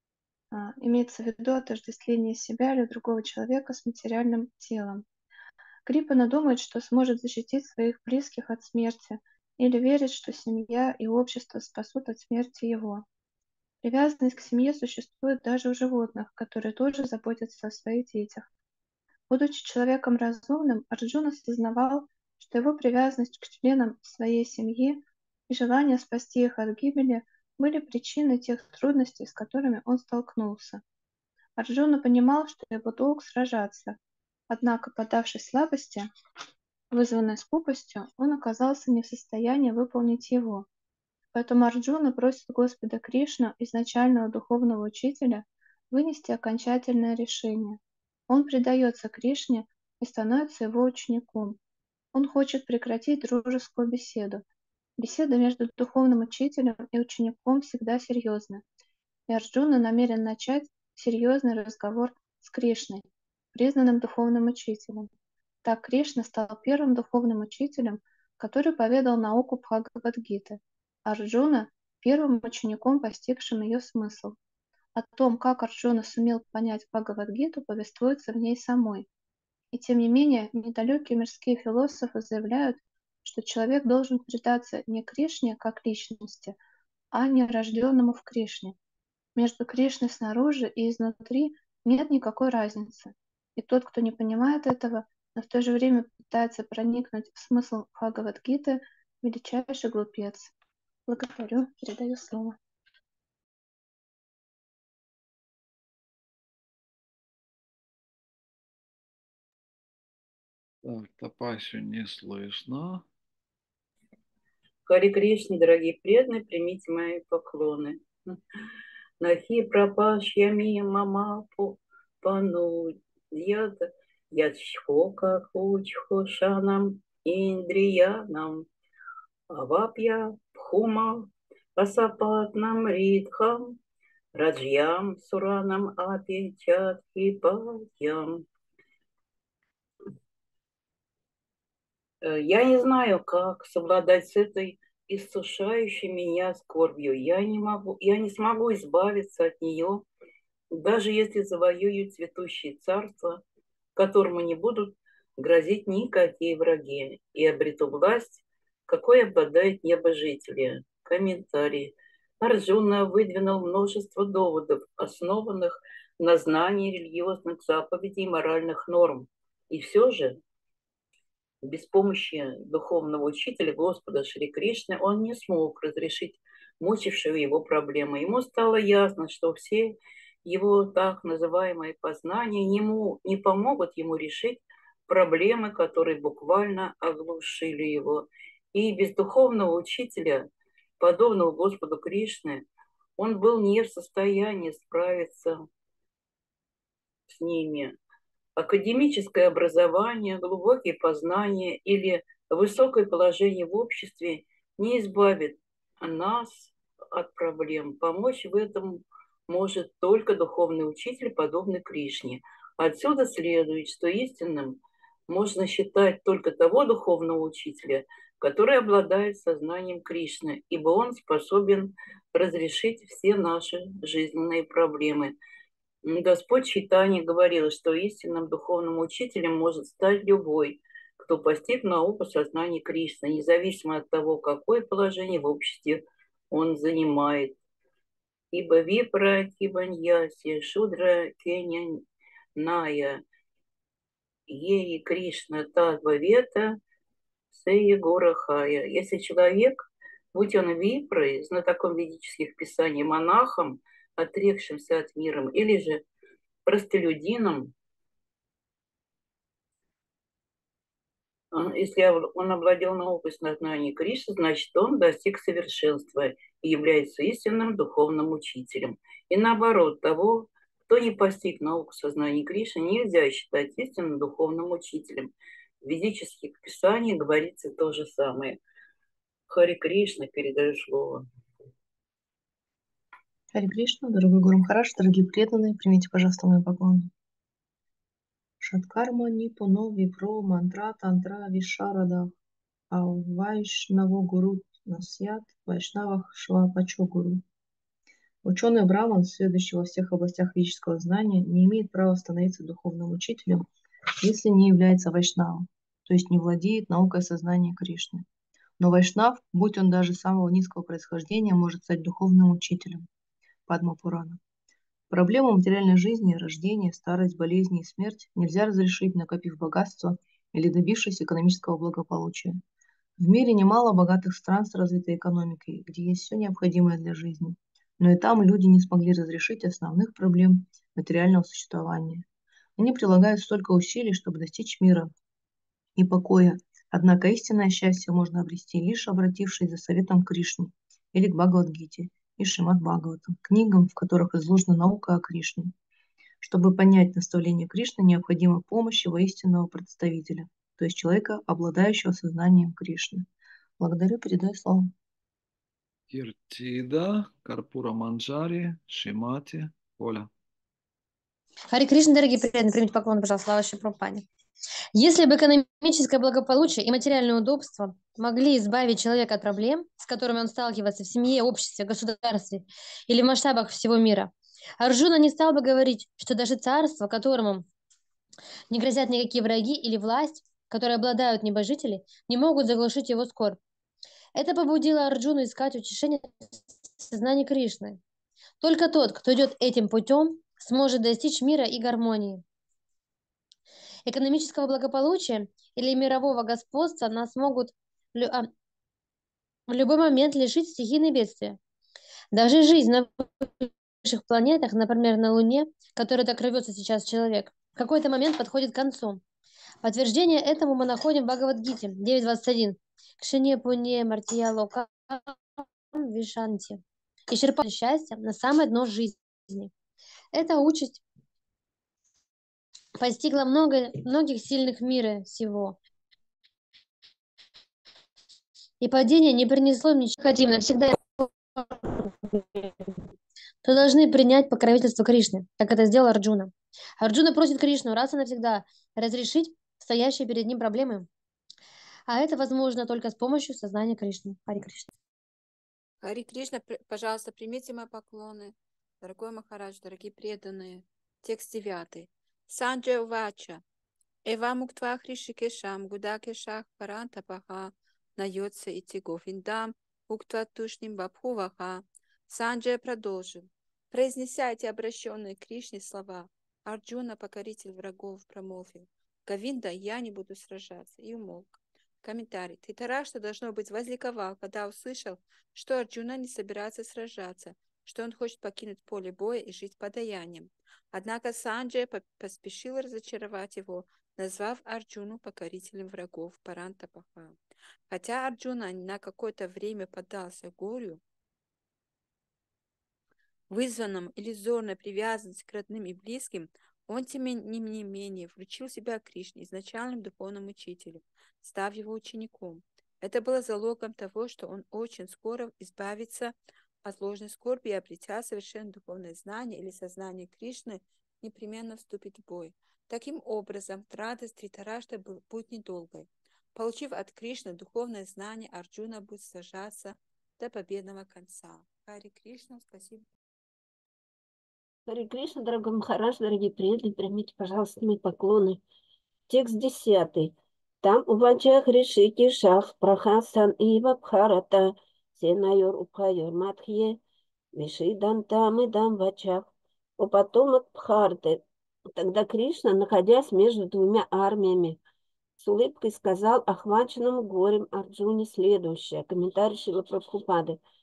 А, имеется в виду отождествление себя или другого человека с материальным телом. Крипана думает, что сможет защитить своих близких от смерти, или верит, что семья и общество спасут от смерти его. Привязанность к семье существует даже у животных, которые тоже заботятся о своих детях. Будучи человеком разумным, Арджуна осознавал, что его привязанность к членам своей семьи и желание спасти их от гибели были причиной тех трудностей, с которыми он столкнулся. Арджуна понимал, что его долг сражаться, однако, поддавшись слабости, вызванной скупостью, он оказался не в состоянии выполнить его. Поэтому Арджуна просит Господа Кришну, изначального духовного учителя, вынести окончательное решение. Он предается Кришне и становится его учеником. Он хочет прекратить дружескую беседу. Беседа между духовным учителем и учеником всегда серьезна. И Арджуна намерен начать серьезный разговор с Кришной, признанным духовным учителем. Так Кришна стал первым духовным учителем, который поведал науку Бхагавад-гиты. Арджуна – первым учеником, постигшим ее смысл. О том, как Арджуна сумел понять Бхагавад-гиту, повествуется в ней самой. И тем не менее, недалекие мирские философы заявляют, что человек должен предаться не Кришне как личности, а нерожденному в Кришне. Между Кришной снаружи и изнутри нет никакой разницы. И тот, кто не понимает этого, но в то же время пытается проникнуть в смысл Бхагавад-гиты, величайший глупец. Благодарю, передаю слово. Так, Тапасию не слышно. Харе Кришна, дорогие преданные, примите мои поклоны. Нахи прапашьями мама пану яд ядшхока хучхошанам индриянам авапья пхума асапатнам ритхам раджьям суранам апичат хипатьям. Я не знаю, как совладать с этой иссушающей меня скорбью. Я не могу, я не смогу избавиться от нее, даже если завоюю цветущее царство, которому не будут грозить никакие враги, и обрету власть, какой обладает небожители. Комментарий. Арджуна выдвинул множество доводов, основанных на знании религиозных заповедей и моральных норм. И все же без помощи духовного учителя Господа Шри Кришны он не смог разрешить мучившую его проблемы. Ему стало ясно, что все его так называемые познания не, ему, не помогут ему решить проблемы, которые буквально оглушили его. И без духовного учителя, подобного Господу Кришны, он был не в состоянии справиться с ними. Академическое образование, глубокие познания или высокое положение в обществе не избавит нас от проблем. Помочь в этом может только духовный учитель, подобный Кришне. Отсюда следует, что истинным можно считать только того духовного учителя, который обладает сознанием Кришны, ибо он способен разрешить все наши жизненные проблемы. Господь Чайтанья говорил, что истинным духовным учителем может стать любой, кто постиг науку сознания Кришны, независимо от того, какое положение в обществе он занимает. Ибо випра кибаньяси шудра кеняная ей Кришна тадвавета сея горахая. Если человек, будь он випрой, знатоком ведических писаний, монахом, отрекшимся от мира, или же простолюдином, если он овладел наукой сознания Кришны, значит, он достиг совершенства и является истинным духовным учителем. И наоборот, того, кто не постиг науку сознания Кришны, нельзя считать истинным духовным учителем. В ведических писаниях говорится то же самое. Хари Кришна, передаю слово. Хари Кришна, дорогой Гуру Махарадж, дорогие преданные, примите, пожалуйста, мой поклон. Шаткарма Нипуно Випро Мантра Тантра Вишарада а Вайшнаво Гуру Насьят Вайшнавах Швапачо Гуру. Ученый Браман, следующий во всех областях ведического знания, не имеет права становиться духовным учителем, если не является вайшнавом, то есть не владеет наукой сознания Кришны. Но вайшнав, будь он даже самого низкого происхождения, может стать духовным учителем. Падма Пурана. Проблему материальной жизни, рождение, старость, болезни и смерть нельзя разрешить, накопив богатство или добившись экономического благополучия. В мире немало богатых стран с развитой экономикой, где есть все необходимое для жизни. Но и там люди не смогли разрешить основных проблем материального существования. Они прилагают столько усилий, чтобы достичь мира и покоя. Однако истинное счастье можно обрести, лишь обратившись за советом к Кришне или к Бхагавад-гите и Шримад Бхагаватам, книгам, в которых изложена наука о Кришне. Чтобы понять наставление Кришны, необходима помощь его истинного представителя, то есть человека, обладающего сознанием Кришны. Благодарю, передаю слово. Киртида, Карпура Манджари, Шимати, Оля. Хари Кришна, дорогие преданные, примите поклон, пожалуйста, слава Шри Прабхупаде. Если бы экономическое благополучие и материальное удобство могли избавить человека от проблем, с которыми он сталкивается в семье, обществе, государстве или в масштабах всего мира, Арджуна не стал бы говорить, что даже царство, которому не грозят никакие враги, или власть, которой обладают небожители, не могут заглушить его скорбь. Это побудило Арджуну искать утешение в сознании Кришны. Только тот, кто идет этим путем, сможет достичь мира и гармонии. Экономического благополучия или мирового господства нас могут в любой момент лишить стихийные бедствия. Даже жизнь на высших планетах, например, на Луне, которой так рвется сейчас человек, в какой-то момент подходит к концу. Подтверждение этому мы находим в Бхагавад-гите девять двадцать один. Кшине пуне мартия лока вишанти. Исчерпать счастье на самое дно жизни. Эта участь постигла много, многих сильных мира сего. И падение не принесло им ничего негативного. Всегда то должны принять покровительство Кришны, как это сделал Арджуна. Арджуна просит Кришну раз и навсегда разрешить стоящие перед ним проблемы. А это возможно только с помощью сознания Кришны. Хари Кришна. Хари Кришна, пожалуйста, примите мои поклоны. Дорогой Махарадж, дорогие преданные. Текст девятый. Санджая Вача. Эва муктва хришикешам гудакешах парантапаха нается идти гофиндам уктва тушним бабхуваха. Санджая продолжил. Произнеся эти обращенные к Кришне слова, Арджуна, покоритель врагов, промолвил: Говинда, я не буду сражаться, и умолк. Комментарий. Тритарашта, должно быть, возликовал, когда услышал, что Арджуна не собирается сражаться, что он хочет покинуть поле боя и жить подаянием. Однако Санджая поспешил разочаровать его, назвав Арджуну покорителем врагов Парантапаха. Хотя Арджуна на какое-то время поддался горю, вызванном иллюзорной привязанностью к родным и близким, он, тем не менее, вручил себя Кришне, изначальным духовным учителем, став его учеником. Это было залогом того, что он очень скоро избавится от ложной скорби и, обретя совершенно духовное знание или сознание Кришны, непременно вступит в бой. Таким образом, радость Тритарашты будет недолгой. Получив от Кришны духовное знание, Арджуна будет сражаться до победного конца. Хари Кришна, спасибо. Хари Кришна, дорогой Махарадж, дорогие преданные, примите, пожалуйста, мои поклоны. Текст десятый. Там у вачах решики шах прахасан и вабхарата сенайор упхайор матхье вишидан там и дам вачах. У потомок Бхарты. Тогда Кришна, находясь между двумя армиями, с улыбкой сказал охваченному горем Арджуне следующее. Комментарий Шрилы Прабхупады.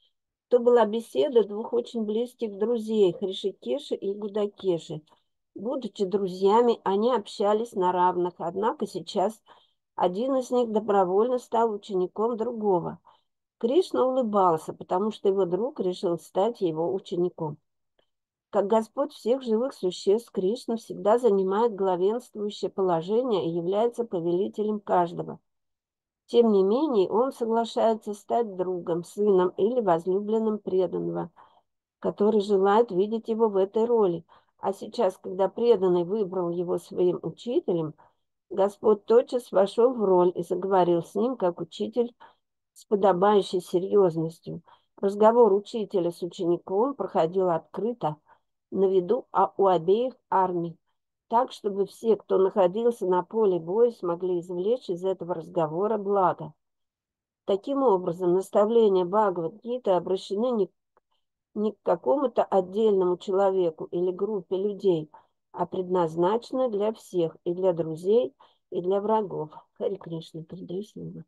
То была беседа двух очень близких друзей, Хришикеши и Гудакеши. Будучи друзьями, они общались на равных, однако сейчас один из них добровольно стал учеником другого. Кришна улыбался, потому что его друг решил стать его учеником. Как Господь всех живых существ, Кришна всегда занимает главенствующее положение и является повелителем каждого. Тем не менее, он соглашается стать другом, сыном или возлюбленным преданного, который желает видеть его в этой роли. А сейчас, когда преданный выбрал его своим учителем, Господь тотчас вошел в роль и заговорил с ним как учитель с подобающей серьезностью. Разговор учителя с учеником проходил открыто, на виду а у обеих армий, так, чтобы все, кто находился на поле боя, смогли извлечь из этого разговора благо. Таким образом, наставления Бхагавад-гиты обращены не, не к какому-то отдельному человеку или группе людей, а предназначены для всех, и для друзей, и для врагов. Хари Кришна, передаю слово.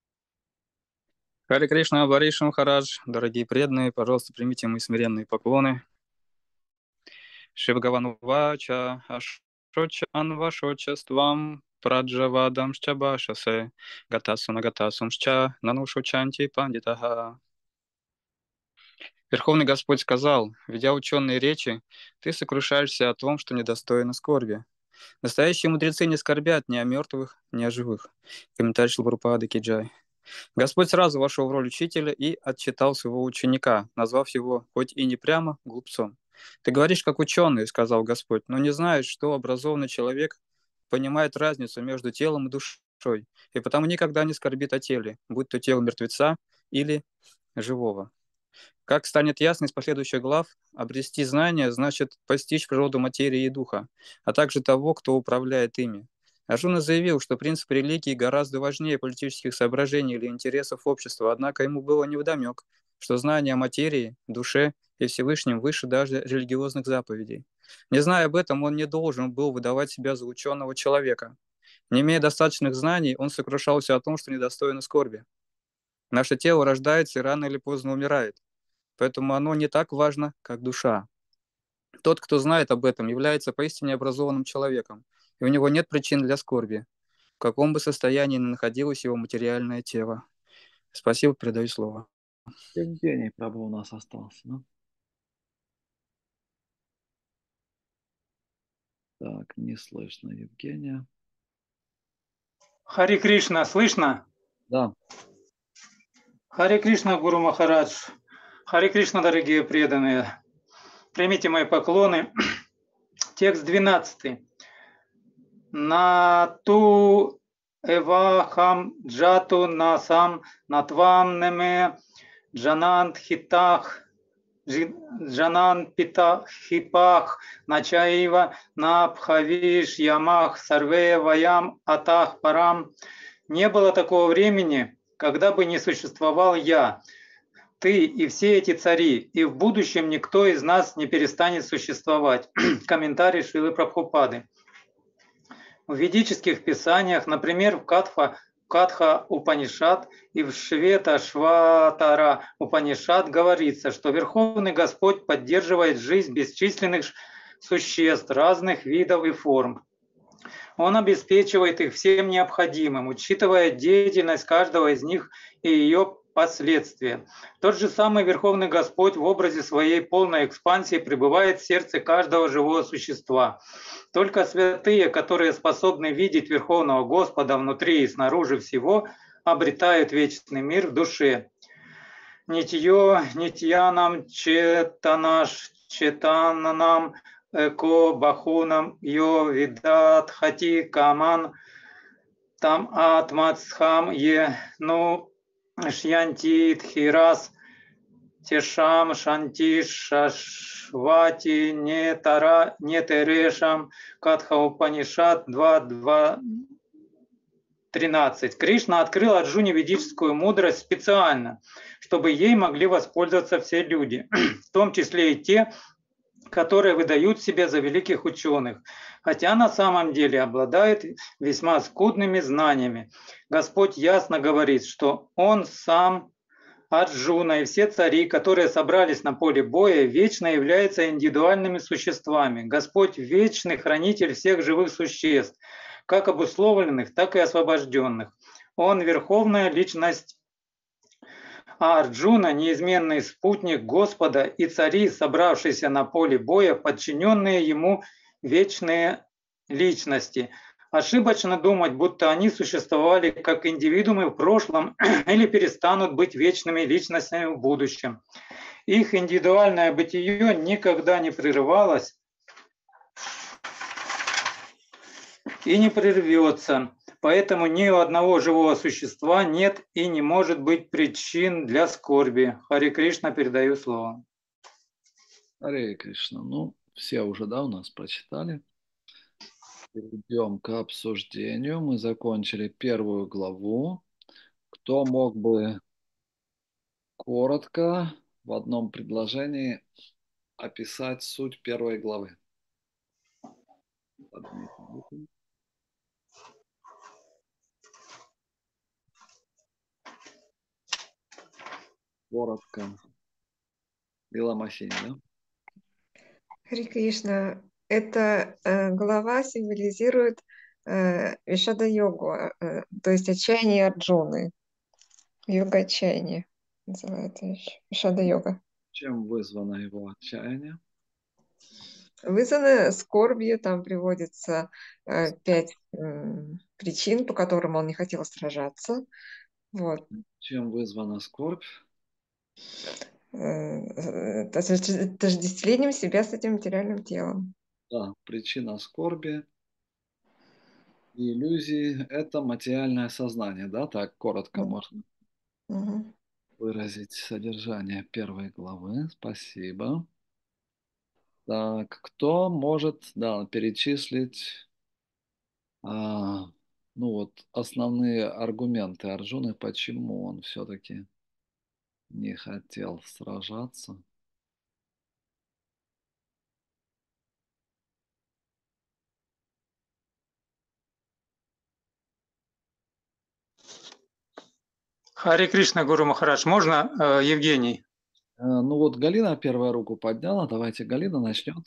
Хари Кришна, Бариши Махарадж, дорогие преданные, пожалуйста, примите мои смиренные поклоны. Шивгавану Вача, Ашочан Вашочествам, Праджавадам Шчабашасе, Гатасуна Гатасум Шча, Нанушучанти Пандитаха. Верховный Господь сказал, ведя ученые речи, ты сокрушаешься о том, что недостойно скорби. Настоящие мудрецы не скорбят ни о мертвых, ни о живых. Комментарий Шрилы Прабхупады Ки-джай. Господь сразу вошел в роль учителя и отчитал своего ученика, назвав его, хоть и не прямо, глупцом. «Ты говоришь, как ученый, — сказал Господь, — но не знаешь, что образованный человек понимает разницу между телом и душой, и потому никогда не скорбит о теле, будь то тело мертвеца или живого. Как станет ясно из последующих глав, обрести знания значит постичь природу материи и духа, а также того, кто управляет ими. Арджуна заявил, что принцип религии гораздо важнее политических соображений или интересов общества, однако ему было невдомек, что знание о материи, душе и Всевышнем выше даже религиозных заповедей. Не зная об этом, он не должен был выдавать себя за ученого человека. Не имея достаточных знаний, он сокрушался о том, что недостойно скорби. Наше тело рождается и рано или поздно умирает, поэтому оно не так важно, как душа. Тот, кто знает об этом, является поистине образованным человеком, и у него нет причин для скорби, в каком бы состоянии ни находилось его материальное тело. Спасибо, передаю слово. Евгений, правда, у нас остался, да? Так, не слышно Евгения. Хари Кришна, слышно? Да. Хари Кришна, Гуру Махарадж. Хари Кришна, дорогие преданные. Примите мои поклоны. Текст двенадцатый. На ту эвахам джату насам натвам неме джанант хитах джанан питах хипах начаива напхавиш ямах сарве ваям атах парам. Не было такого времени, когда бы не существовал я, ты и все эти цари, и в будущем никто из нас не перестанет существовать. Комментарий Шрилы Прабхупады. В ведических писаниях, например, в Катха, Катха Упанишад и в Швета Шватара Упанишад говорится, что Верховный Господь поддерживает жизнь бесчисленных существ разных видов и форм. Он обеспечивает их всем необходимым, учитывая деятельность каждого из них и ее последствия. Тот же самый Верховный Господь в образе своей полной экспансии пребывает в сердце каждого живого существа. Только святые, которые способны видеть Верховного Господа внутри и снаружи всего, обретают вечный мир в душе. Нитьё, нитьянам, четанаш, четананам, эко, бахунам, йо, видат, хати, каман, там атмацхам, е, ну, шьянти, тхирас, тешам, шанти, шашвати, нетара, нетерешам, Катха Упанишад два два тринадцать. Кришна открыл Арджуне ведическую мудрость специально, чтобы ей могли воспользоваться все люди, в том числе и те, которые выдают себя за великих ученых, хотя на самом деле обладают весьма скудными знаниями. Господь ясно говорит, что Он сам Арджуна и все цари, которые собрались на поле боя, вечно являются индивидуальными существами. Господь – вечный хранитель всех живых существ, как обусловленных, так и освобожденных. Он – верховная личность, а Арджуна – неизменный спутник Господа, и цари, собравшиеся на поле боя, подчиненные ему вечные личности. Ошибочно думать, будто они существовали как индивидуумы в прошлом или перестанут быть вечными личностями в будущем. Их индивидуальное бытие никогда не прерывалось и не прервется. Поэтому ни у одного живого существа нет и не может быть причин для скорби. Харе Кришна, передаю слово. Харе Кришна. Ну, все уже, да, у нас прочитали. Перейдем к обсуждению. Мы закончили первую главу. Кто мог бы коротко в одном предложении описать суть первой главы? Коротко. Лила Масини, да? Харе Кришна, эта э, глава символизирует э, Вишада-йогу, э, то есть отчаяние Арджуны. Йога отчаяния называется еще. Вишада-йога. Чем вызвано его отчаяние? Вызвано скорбью, там приводится э, пять э, причин, по которым он не хотел сражаться. Вот. Чем вызвана скорбь? Отождествлением себя с этим материальным телом. Да, причина скорби и иллюзии – это материальное сознание, да, так коротко Да. можно Мгм. выразить содержание первой главы. Спасибо. Так, кто может, да, перечислить, а, ну вот, основные аргументы Арджуны, почему он все-таки не хотел сражаться? Харе Кришна, Гуру Махарадж. Можно, э, Евгений? Э, Ну вот Галина первую руку подняла. Давайте Галина начнет.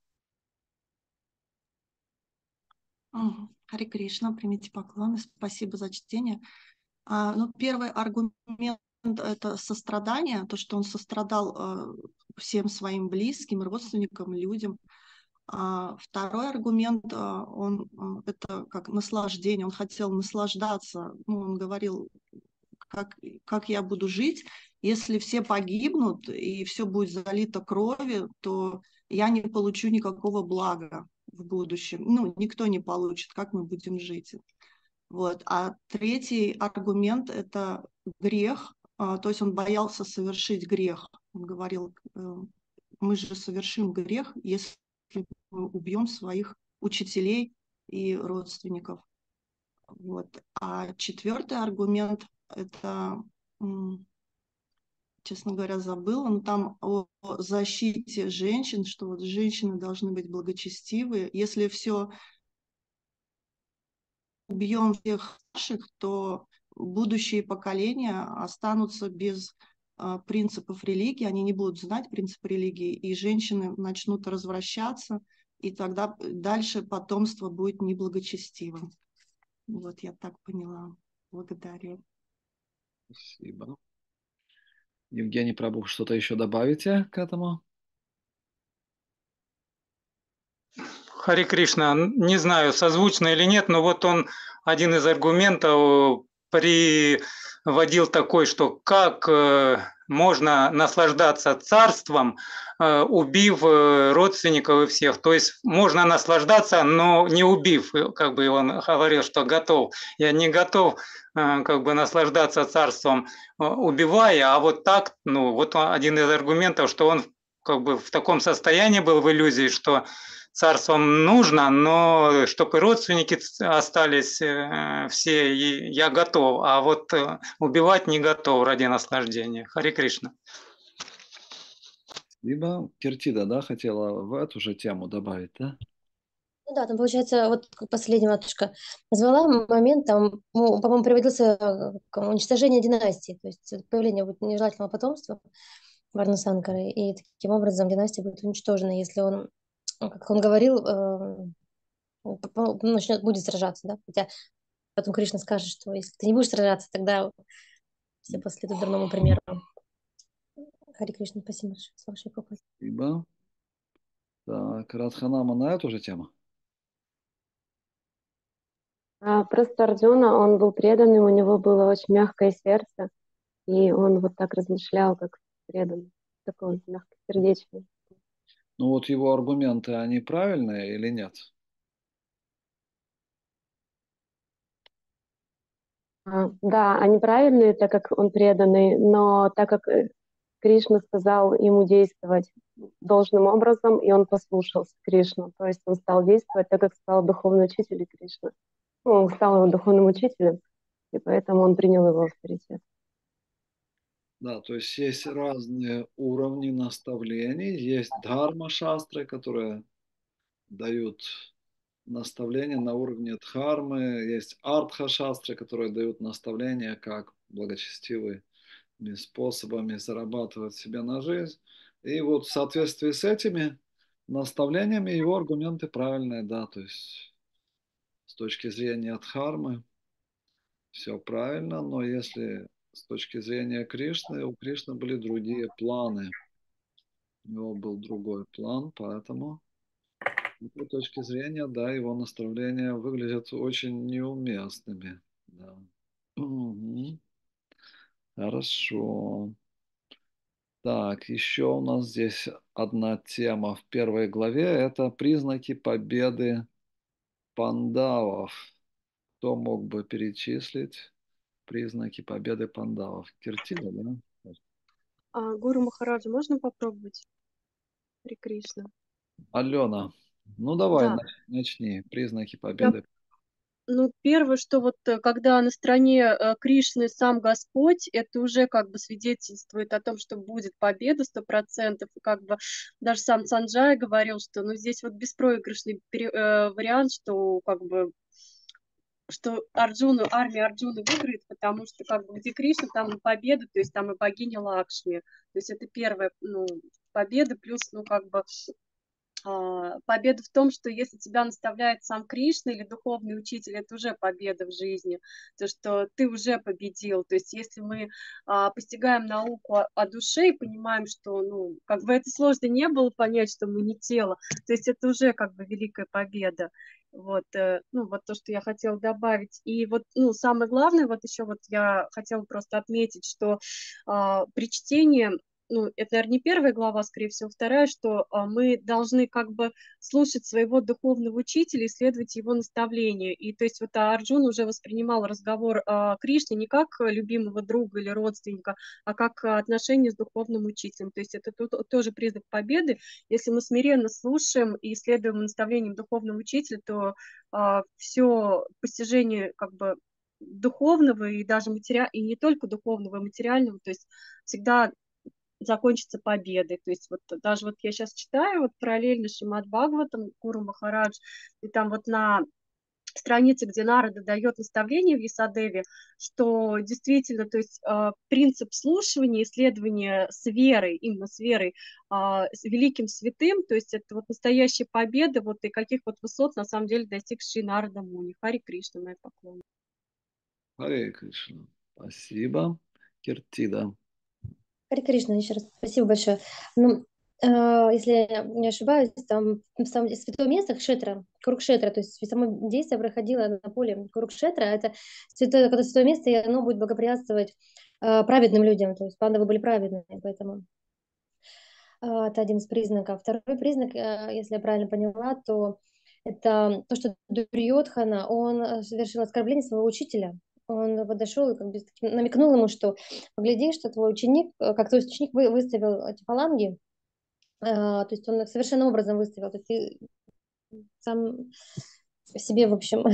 Мгм. Харе Кришна, примите поклоны, спасибо за чтение. А, ну, первый аргумент – это сострадание, то, что он сострадал э, всем своим близким, родственникам, людям. А второй аргумент, э, он, э, это как наслаждение, он хотел наслаждаться, ну, он говорил, как, как я буду жить, если все погибнут и все будет залито кровью, то я не получу никакого блага в будущем. Ну, никто не получит, как мы будем жить. Вот. А третий аргумент – это грех, а, то есть он боялся совершить грех. Он говорил, э, мы же совершим грех, если мы убьем своих учителей и родственников. Вот. А четвертый аргумент – это, м, честно говоря, забыла, но там о о защите женщин, что вот женщины должны быть благочестивые. Если все убьем всех наших, то будущие поколения останутся без а, принципов религии, они не будут знать принципы религии, и женщины начнут развращаться, и тогда дальше потомство будет неблагочестивым. Вот я так поняла. Благодарю. Спасибо. Евгений Прабу, что-то еще добавите к этому? Харе Кришна, не знаю, созвучно или нет, но вот он один из аргументов приводил такой, что как э, можно наслаждаться царством, э, убив э, родственников и всех. То есть можно наслаждаться, но не убив. Как бы он говорил, что готов. Я не готов э, как бы наслаждаться царством, э, убивая, а вот так, ну вот он, один из аргументов, что он как бы в таком состоянии был в иллюзии, что царством нужно, но чтобы родственники остались э, все, и я готов, а вот э, убивать не готов ради наслаждения. Харе Кришна. Либо Киртида, да, хотела в эту же тему добавить, да? Да, там получается, вот как последняя матушка назвала момент, там, ну, по-моему, приводился э, к уничтожению династии, то есть появление будет нежелательного потомства Варнасанкары, и таким образом династия будет уничтожена, если он, ну, как он говорил, э, ну, п- п- начнет, будет сражаться, да, хотя потом Кришна скажет, что если ты не будешь сражаться, тогда все последуют дурному примеру. Хари Кришна, спасибо большое. Слава Шри Прабхупаде. Спасибо. Так, Радханама на эту же тему. А просто Арджуна, он был преданным, у него было очень мягкое сердце, и он вот так размышлял, как преданный, такой мягкосердечный. Ну вот его аргументы, они правильные или нет? А, да, они правильные, так как он преданный, но так как э, Кришна сказал ему действовать должным образом, и он послушался Кришну, то есть он стал действовать так, как сказал духовный учитель Кришны. Ну, он стал его духовным учителем, и поэтому он принял его авторитет. Да, то есть есть разные уровни наставлений. Есть дхарма-шастры, которые дают наставления на уровне дхармы. Есть артха-шастры, которые дают наставления, как благочестивыми способами зарабатывать себе на жизнь. И вот в соответствии с этими наставлениями его аргументы правильные, да, то есть с точки зрения дхармы все правильно, но если с точки зрения Кришны, у Кришны были другие планы. У него был другой план, поэтому с этой точки зрения, да, его наставления выглядят очень неуместными. Да. Мгм. Хорошо. Так, еще у нас здесь одна тема в первой главе. Это признаки победы пандавов. Кто мог бы перечислить признаки победы пандавов? Киртида, да? А, Гуру Махараджа, можно попробовать? Харе Кришна. Алена, ну давай, Да, нач- начни. Признаки я, победы. ну, первое, что вот э, когда на стороне э, Кришны сам Господь, это уже как бы свидетельствует о том, что будет победа сто процентов. И как бы даже сам Санджай говорил, что ну, здесь вот беспроигрышный пере- э, вариант, что как бы что Арджуну, армия Арджуны выиграет, потому что как бы где Кришна, там и победа, то есть там и богиня Лакшми. То есть это первая, ну, победа, плюс, ну, как бы а, победа в том, что если тебя наставляет сам Кришна или духовный учитель, это уже победа в жизни, то, что ты уже победил. То есть если мы а, постигаем науку о, о душе и понимаем, что, ну, как бы это сложно не было понять, что мы не тело, то есть это уже как бы великая победа. Вот, э, ну, вот то, что я хотела добавить. И вот, ну, самое главное, вот еще вот я хотела просто отметить, что а, при чтении, ну, это, наверное, не первая глава, скорее всего, вторая, что а, мы должны как бы слушать своего духовного учителя и следовать его наставлению. И то есть вот Арджун уже воспринимал разговор а, Кришны не как любимого друга или родственника, а как а, отношение с духовным учителем. То есть это тут тоже признак победы. Если мы смиренно слушаем и следуем наставлениям духовного учителя, то а, все постижение как бы духовного и даже материального, и не только духовного, и материального, то есть всегда закончится победой. То есть вот даже вот я сейчас читаю вот параллельно Шримад Бхагаватам, Гуру Махарадж, и там вот на странице, где Нарада дает наставление в Ясадеве, что действительно, то есть э, принцип слушания, исследования с верой, именно с верой, э, с великим святым, то есть это вот настоящая победа, вот и каких вот высот на самом деле достиг Шри Нарада Муни. Хари Кришна, мои поклоны. Харе Кришна. Спасибо. Киртида. Хари Кришна, еще раз спасибо большое. Ну, э, если я не ошибаюсь, там на самом деле святое место Кшетра, Курукшетра, то есть само действие проходило на поле Курукшетра, это святое, когда святое место, и оно будет благоприятствовать э, праведным людям, то есть пандавы были праведными, поэтому э, это один из признаков. Второй признак, э, если я правильно поняла, то это то, что Дурьодхана, он э, совершил оскорбление своего учителя. Он подошел и как бы таким намекнул ему, что погляди, что твой ученик, э, как твой ученик вы- выставил эти фаланги, э, то есть он их совершенным образом выставил, то есть ты сам себе, в общем,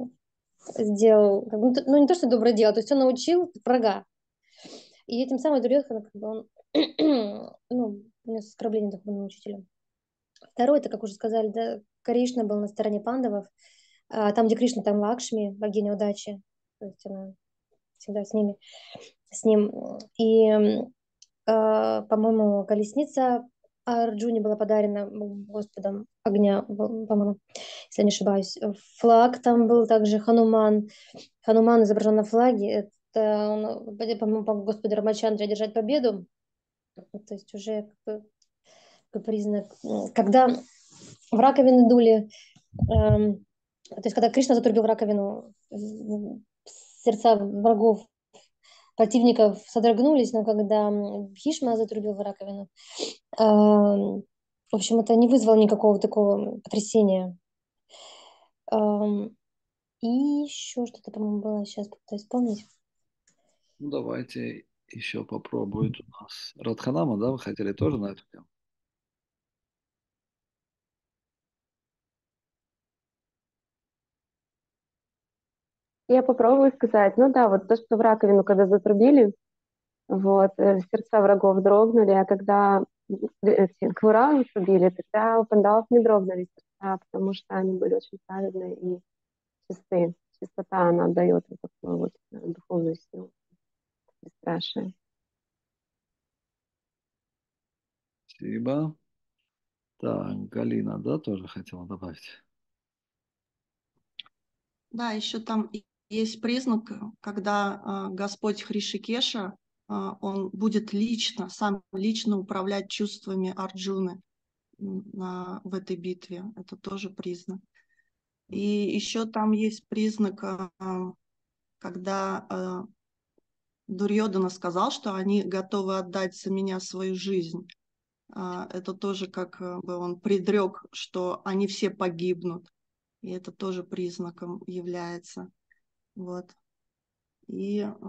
сделал, как бы, ну, т- ну, не то, что доброе дело, то есть он научил врага. И этим самым Дурьодхана, как бы он, ну, нанес оскорбление духовному учителю. Второй, это, как уже сказали, да, Кришна был на стороне пандавов. А там, где Кришна, там Лакшми, богиня удачи. То есть она всегда с ними, с ним. И, м, а, по-моему, колесница Арджуне была подарена Господом огня, б- по-моему, если я не ошибаюсь. Флаг там был также Хануман. Хануман изображен на флаге. Это он, по-моему, помог Господу Рамачандре одержать победу. То есть уже как бы, как признак, м, когда в раковины дули, эм, то есть когда Кришна затрубил в раковину, м, сердца врагов, противников содрогнулись, но когда м, Бхишма затрубил в раковину, эм, в общем, это не вызвало никакого такого потрясения. Эм, И еще что-то, по-моему, было, сейчас пытаюсь вспомнить. Ну, давайте еще попробует у нас. Радханама, да, вы хотели тоже на эту тему? Я попробую сказать. Ну да, вот то, что в раковину, когда затрубили, вот, э, сердца врагов дрогнули, а когда эти квурау трубили, тогда у пандавов не дрогнули сердца, потому что они были очень праведные и чистые. Чистота, она дает вот такую вот э, духовную силу, бесстрашие. Спасибо. Так, Галина, да, тоже хотела добавить? Да, еще там и есть признак, когда а, Господь Хришикеша, а, он будет лично, сам лично управлять чувствами Арджуны м, на, в этой битве. Это тоже признак. И еще там есть признак, а, а, когда а, Дурьодана сказал, что они готовы отдать за меня свою жизнь. А, Это тоже как а, бы он предрек, что они все погибнут. И это тоже признаком является. Вот. И а,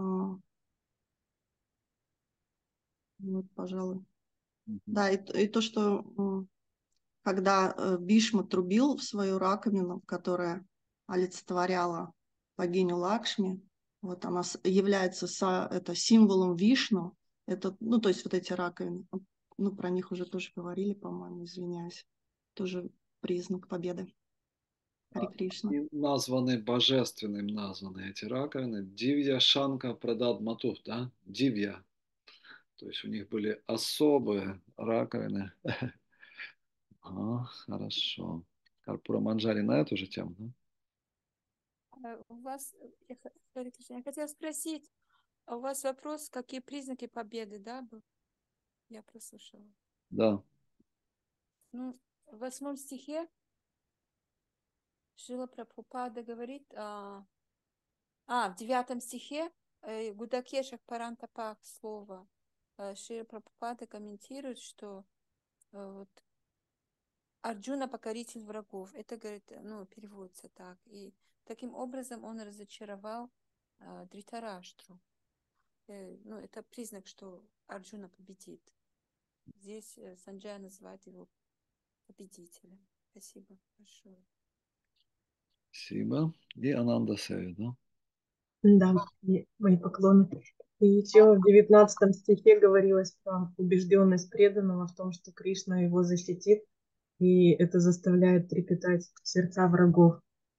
вот, пожалуй. Да, и, т- и то, что м, когда э, Бишма трубил в свою раковину, которая олицетворяла богиню Лакшми, вот она с- является со, это символом Вишну. Это, ну, то есть вот эти раковины. Ну, про них уже тоже говорили, по-моему, извиняюсь. Тоже признак победы. Хари Кришна. И названы божественным, названы эти раковины. Дивья Шанка Прадад Матух, да? Дивья. То есть у них были особые раковины. А, хорошо. Карпура Манджари на эту же тему, да? Э, У вас, э, я х- Хари Кришна, я хотела спросить, а у вас вопрос, какие признаки победы, да, был? Я прослушала. Да. Ну, в восьмом стихе Шрила Прабхупада говорит, а, а в девятом стихе э, Гудакешах Парантапах слово э, Шрила Прабхупада комментирует, что э, вот Арджуна покоритель врагов. Это, говорит, ну, переводится так. И таким образом он разочаровал э, Дритараштру. Э, ну, это признак, что Арджуна победит. Здесь э, Санджая называет его победителем. Спасибо большое. Спасибо. И Ананда Севи, да? Да, и мои поклоны. И еще в девятнадцатом стихе говорилось про убежденность преданного в том, что Кришна его защитит, и это заставляет трепетать сердца врагов.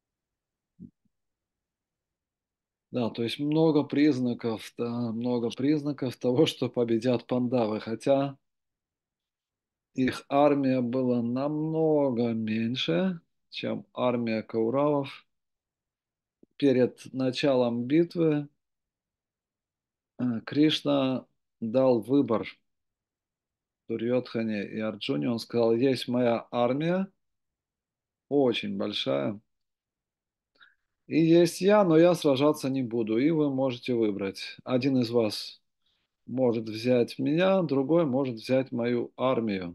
Да, то есть много признаков, да, много признаков того, что победят пандавы, хотя их армия была намного меньше, чем армия кауравов. Перед началом битвы э, Кришна дал выбор Дурьодхане и Арджуне. Он сказал, есть моя армия, очень большая, и есть я, но я сражаться не буду, и вы можете выбрать. Один из вас может взять меня, другой может взять мою армию.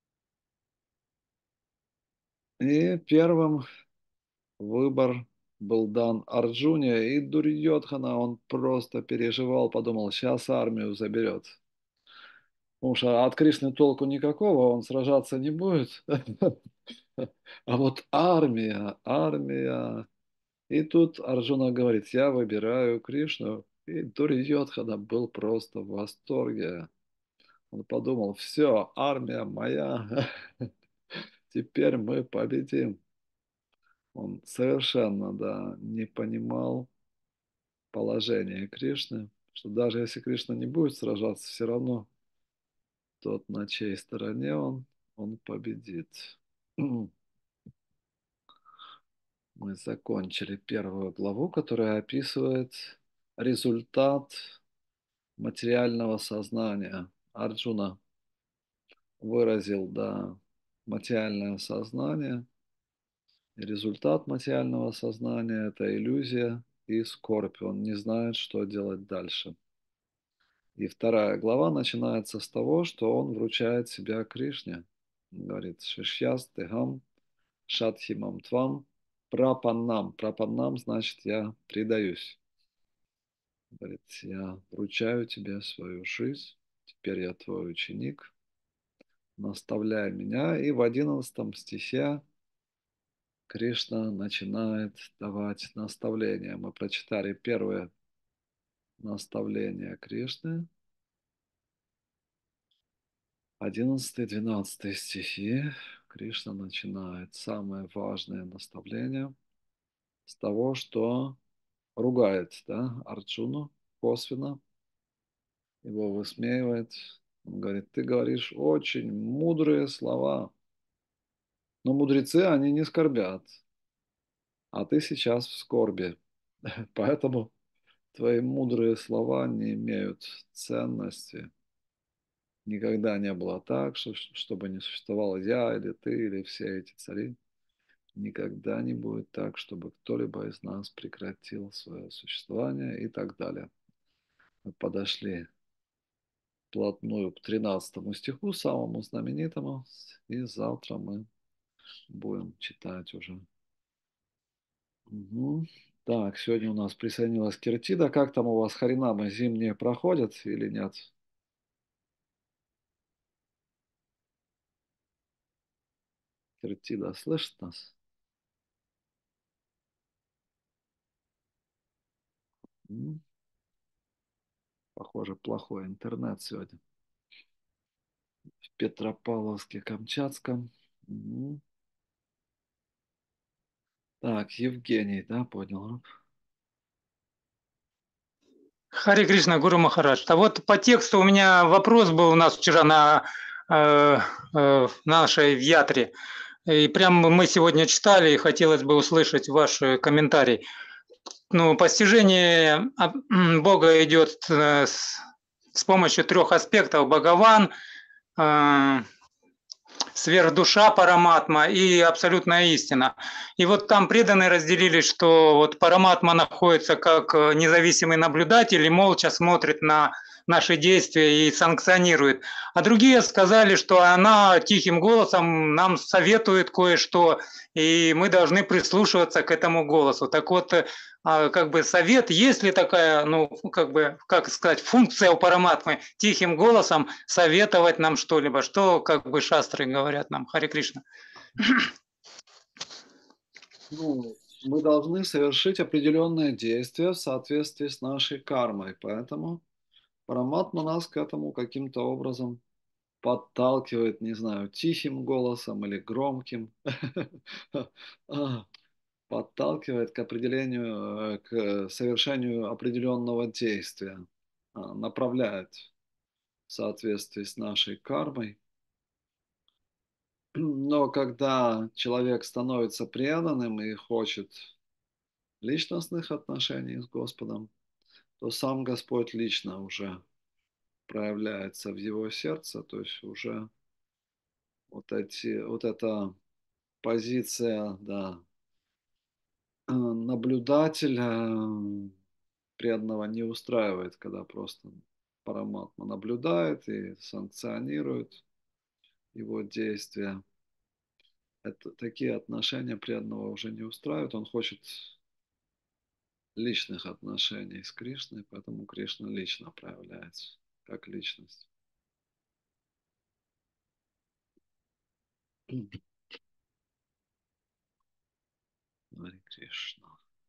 И первым выбор был дан Арджуне, и Дурьодхана, он просто переживал, подумал, сейчас армию заберет. Потому что от Кришны толку никакого, он сражаться не будет. А вот армия, армия. И тут Арджуна говорит, я выбираю Кришну. И Дурьодхана был просто в восторге. Он подумал, все, армия моя. теперь мы победим. Он совершенно, да, не понимал положение Кришны, что даже если Кришна не будет сражаться, все равно тот, на чьей стороне он, он победит. Мы закончили первую главу, которая описывает результат материального сознания. Арджуна выразил, да, материальное сознание. И результат материального сознания – это иллюзия и скорбь. Он не знает, что делать дальше. И вторая глава начинается с того, что он вручает себя Кришне. Он говорит «Шишьяс техам шатхимам твам прапаннам». Прапаннам значит «я предаюсь». Говорит, я вручаю тебе свою жизнь, теперь я твой ученик, наставляй меня. И в одиннадцатом стихе Кришна начинает давать наставления. Мы прочитали первое наставление Кришны, одиннадцатый-двенадцатый стихи. Кришна начинает самое важное наставление с того, что ругает, да, Арджуну косвенно, его высмеивает. Он говорит, ты говоришь очень мудрые слова, но мудрецы, они не скорбят, а ты сейчас в скорби. Поэтому твои мудрые слова не имеют ценности. Никогда не было так, что, чтобы не существовал я или ты, или все эти цари. Никогда не будет так, чтобы кто-либо из нас прекратил свое существование и так далее. Мы подошли вплотную к тринадцатому стиху, самому знаменитому, и завтра мы будем читать уже. Угу. Так, сегодня у нас присоединилась Киртида. Как там у вас харинамы зимние проходят или нет? Киртида, слышит нас? М? Похоже, плохой интернет сегодня. В Петропавловске-Камчатском. Угу. Так, Евгений, да, поднял. Харе Кришна, Гуру Махарадж. А вот по тексту у меня вопрос был у нас вчера на э, э, нашей ятре. И прямо мы сегодня читали, и хотелось бы услышать ваш комментарий. Ну, постижение Бога идет с, с помощью трех аспектов. Бхагаван, э, сверхдуша Параматма и абсолютная истина. И вот там преданные разделились, что вот Параматма находится как независимый наблюдатель и молча смотрит на наши действия и санкционирует. А другие сказали, что она тихим голосом нам советует кое-что, и мы должны прислушиваться к этому голосу. Так вот, как бы совет, есть ли такая, ну, как бы, как сказать, функция у Параматмы тихим голосом советовать нам что-либо, что, как бы, шастры говорят нам, Харе Кришна. Ну, мы должны совершить определенные действия в соответствии с нашей кармой, поэтому Параматма нас к этому каким-то образом подталкивает, не знаю, тихим голосом или громким, подталкивает к определению, к совершению определенного действия, направляет в соответствии с нашей кармой. Но когда человек становится преданным и хочет личностных отношений с Господом, то сам Господь лично уже проявляется в его сердце, то есть уже вот, эти, вот эта позиция, да, наблюдателя преданного не устраивает, когда просто Параматма наблюдает и санкционирует его действия. Это, такие отношения преданного уже не устраивают. Он хочет личных отношений с Кришной, поэтому Кришна лично проявляется как личность. Харе Кришна.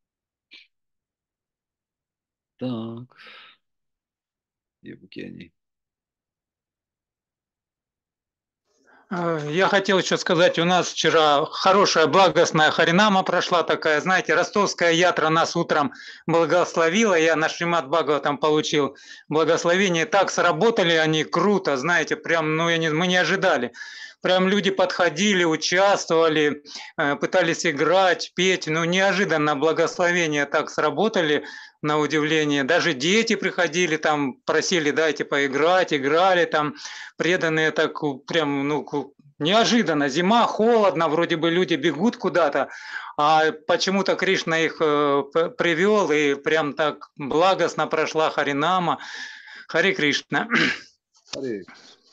Так, Евгений. Я хотел еще сказать, у нас вчера хорошая благостная харинама прошла такая, знаете, ростовская ятра нас утром благословила, я на Шримад Бхагаватам получил благословение, так сработали они круто, знаете, прям, ну, я не, мы не ожидали. Прям люди подходили, участвовали, пытались играть, петь, ну, неожиданно благословения так сработали, на удивление. Даже дети приходили, там просили, дайте поиграть, играли там, преданные так прям, ну, неожиданно. Зима, холодно, вроде бы люди бегут куда-то, а почему-то Кришна их привел, и прям так благостно прошла харинама. Харе Кришна. Харе.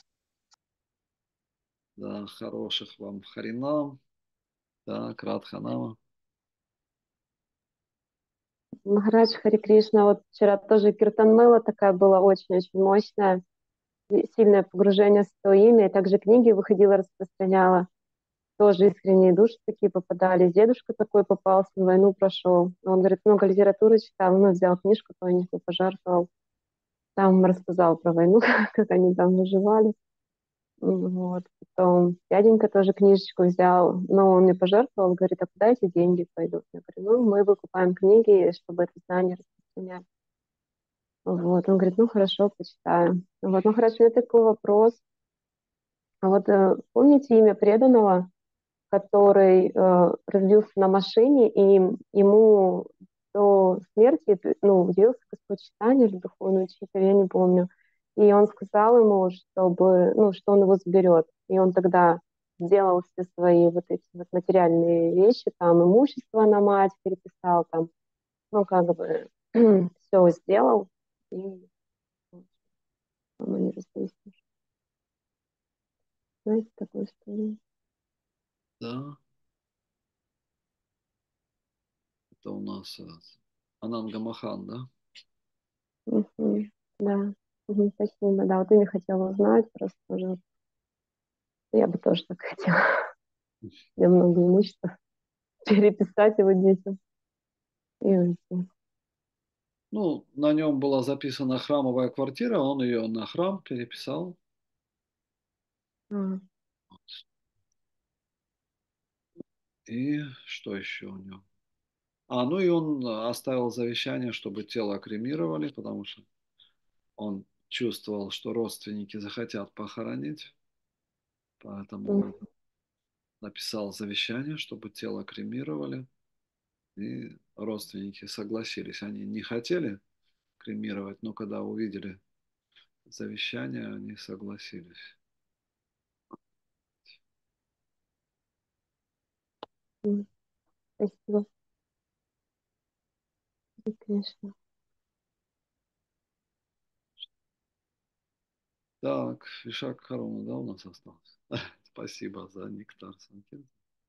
Да, хороших вам харинам. Так, Радханама. Махарадж, Харе Кришна, вот вчера тоже Киртан-мела такая была очень-очень мощная, сильное погружение в свое имя, и также книги выходила, распространяла, тоже искренние души такие попадались. Дедушка такой попался, войну прошел, он, говорит, много литературы читал, ну, взял книжку, какую-нибудь пожертвовал, там рассказал про войну, как они там выживали. Вот. Потом дяденька тоже книжечку взял, но он мне пожертвовал, говорит, а куда эти деньги пойдут? Я говорю, ну, мы выкупаем книги, чтобы это знание распространять. Вот. Он говорит, ну, хорошо, почитаю. Вот, ну, хорошо, у меня такой вопрос. А вот помните имя преданного, который э, родился на машине, и ему до смерти, ну, удивился Господь Чайтанья или духовный учитель, я не помню. И он сказал ему, чтобы, ну, что он его заберет. И он тогда сделал все свои вот эти вот материальные вещи, там имущество на мать переписал, там, ну, как бы все сделал. И он не расстались. Знаете, такую историю? Да. Это у нас Ананга Махан, да? Угу. Да. Угу, спасибо. Да, вот имя хотела узнать, просто тоже. Я бы тоже так хотела. Я много имущества. Переписать его детям. И уйти. Ну, на нем была записана храмовая квартира, он ее на храм переписал. А. И что еще у него? А, ну и он оставил завещание, чтобы тело кремировали, потому что он чувствовал, что родственники захотят похоронить. Поэтому он написал завещание, чтобы тело кремировали. И родственники согласились. Они не хотели кремировать, но когда увидели завещание, они согласились. Спасибо. Конечно. Так, Вишак Харуна, да, у нас осталось? Спасибо за нектар, Санкин.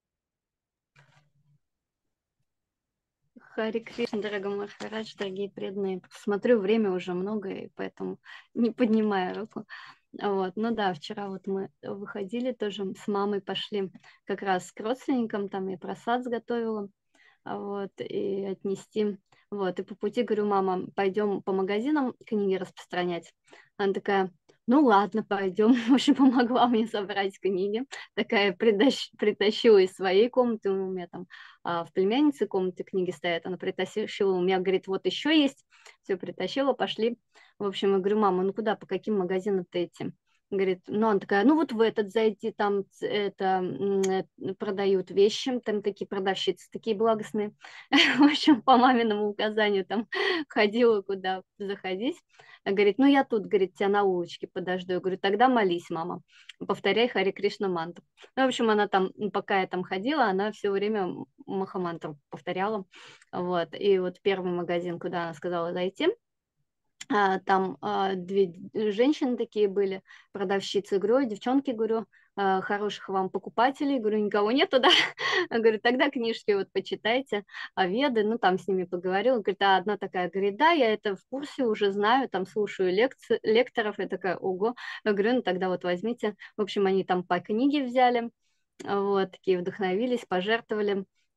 Харе Кришна, дорогой Махарадж, дорогие преданные. Смотрю, время уже много, и поэтому не поднимаю руку. Вот. Ну да, вчера вот мы выходили тоже с мамой, пошли как раз к родственникам, там я просад сготовила, вот, и отнести. Вот, и по пути говорю, мама, пойдем по магазинам книги распространять. Она такая, ну ладно, пойдем. В общем, помогла мне собрать книги. Такая притащ... притащила из своей комнаты, у меня там а, в племяннице комнаты книги стоят, она притащила, у меня, говорит, вот еще есть. Все, притащила, пошли. В общем, я говорю, мама, ну куда, по каким магазинам-то идти? Говорит, ну она такая, ну вот в этот зайди, там это продают вещи, там такие продавщицы, такие благостные. В общем, по маминому указанию там ходила, куда заходить. Говорит, ну я тут, говорит, тебя на улочке подожду. Я говорю, тогда молись, мама, повторяй Харе Кришна мантру. Ну, в общем, она там, пока я там ходила, она все время махамантру повторяла. Вот, и вот первый магазин, куда она сказала зайти, там а, две женщины такие были, продавщицы, говорю, девчонки, говорю, а, хороших вам покупателей, говорю, никого нету, да? Говорю, тогда книжки вот почитайте, а Веды, ну там с ними поговорила, говорит, а одна такая, говорит, да, я это в курсе уже знаю, там слушаю лекции, лекторов, я такая, ого, я говорю, ну тогда вот возьмите, в общем, они там по книге взяли, вот, такие вдохновились, пожертвовали.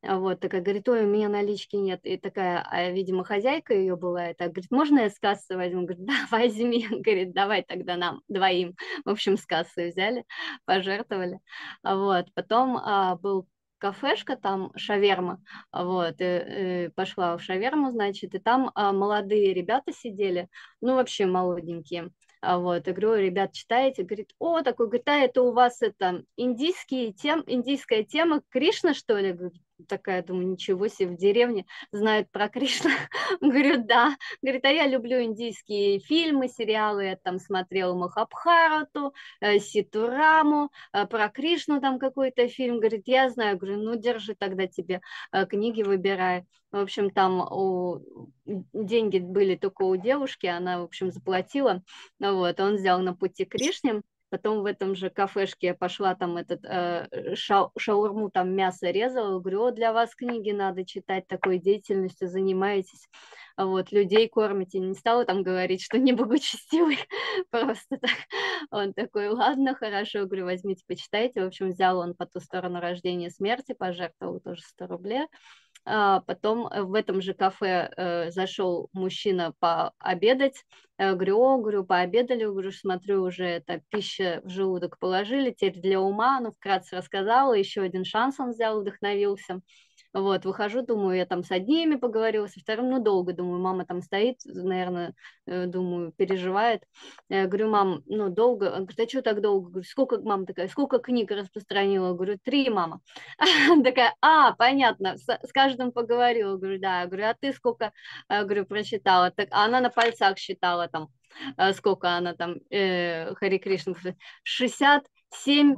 Вот, такая, говорит, ой, у меня налички нет. И такая, а, видимо, хозяйка ее была, и так, говорит, можно я с кассы возьму? Говорит, да, возьми. Говорит, давай тогда нам двоим. В общем, с кассы взяли, пожертвовали. Вот, потом а, был кафешка, там шаверма, вот, и, и пошла в шаверму, значит, и там а, молодые ребята сидели, ну, вообще молоденькие. А вот, я говорю, ребят, читаете? Говорит, о, такой, говорит, а это у вас это индийские тем, индийская тема Кришна, что ли? Говорю, такая, думаю, ничего себе, в деревне знают про Кришну. Говорю, да. Говорит, а я люблю индийские фильмы, сериалы, я там смотрела Махабхарату, э, Ситураму, э, про Кришну там какой-то фильм. Говорит, я знаю. Говорю, ну, держи тогда тебе э, книги, выбирай. В общем, там у... деньги были только у девушки, она, в общем, заплатила. Вот, он взял на пути к Кришне. Потом в этом же кафешке я пошла, там этот э, ша, шаурму, там мясо резала. Говорю, о, для вас книги надо читать, такой деятельностью занимаетесь. Вот, людей кормите. Не стала там говорить, что не благочестивый. Просто так. Он такой, ладно, хорошо. Говорю, возьмите, почитайте. В общем, взял он «По ту сторону рождения и смерти», пожертвовал тоже сто рублей. А потом в этом же кафе э, зашел мужчина пообедать. Я говорю, о, говорю, пообедали, говорю, смотрю, уже это пища в желудок положили, теперь для ума, ну, вкратце рассказала, еще один шанс он взял, вдохновился. Вот, выхожу, думаю, я там с одними поговорила, со вторым, ну, долго, думаю, мама там стоит, наверное, думаю, переживает. Я говорю, мам, ну, долго, она говорит, а что так долго? Говорю, сколько, мама такая, сколько книг распространила? Говорю, три, мама. Такая, а, понятно, с, с каждым поговорила. Говорю, да, я говорю, а ты сколько, говорю, прочитала? Так, а она на пальцах считала там, сколько она там, э, Хари Кришна, шестьдесят семь,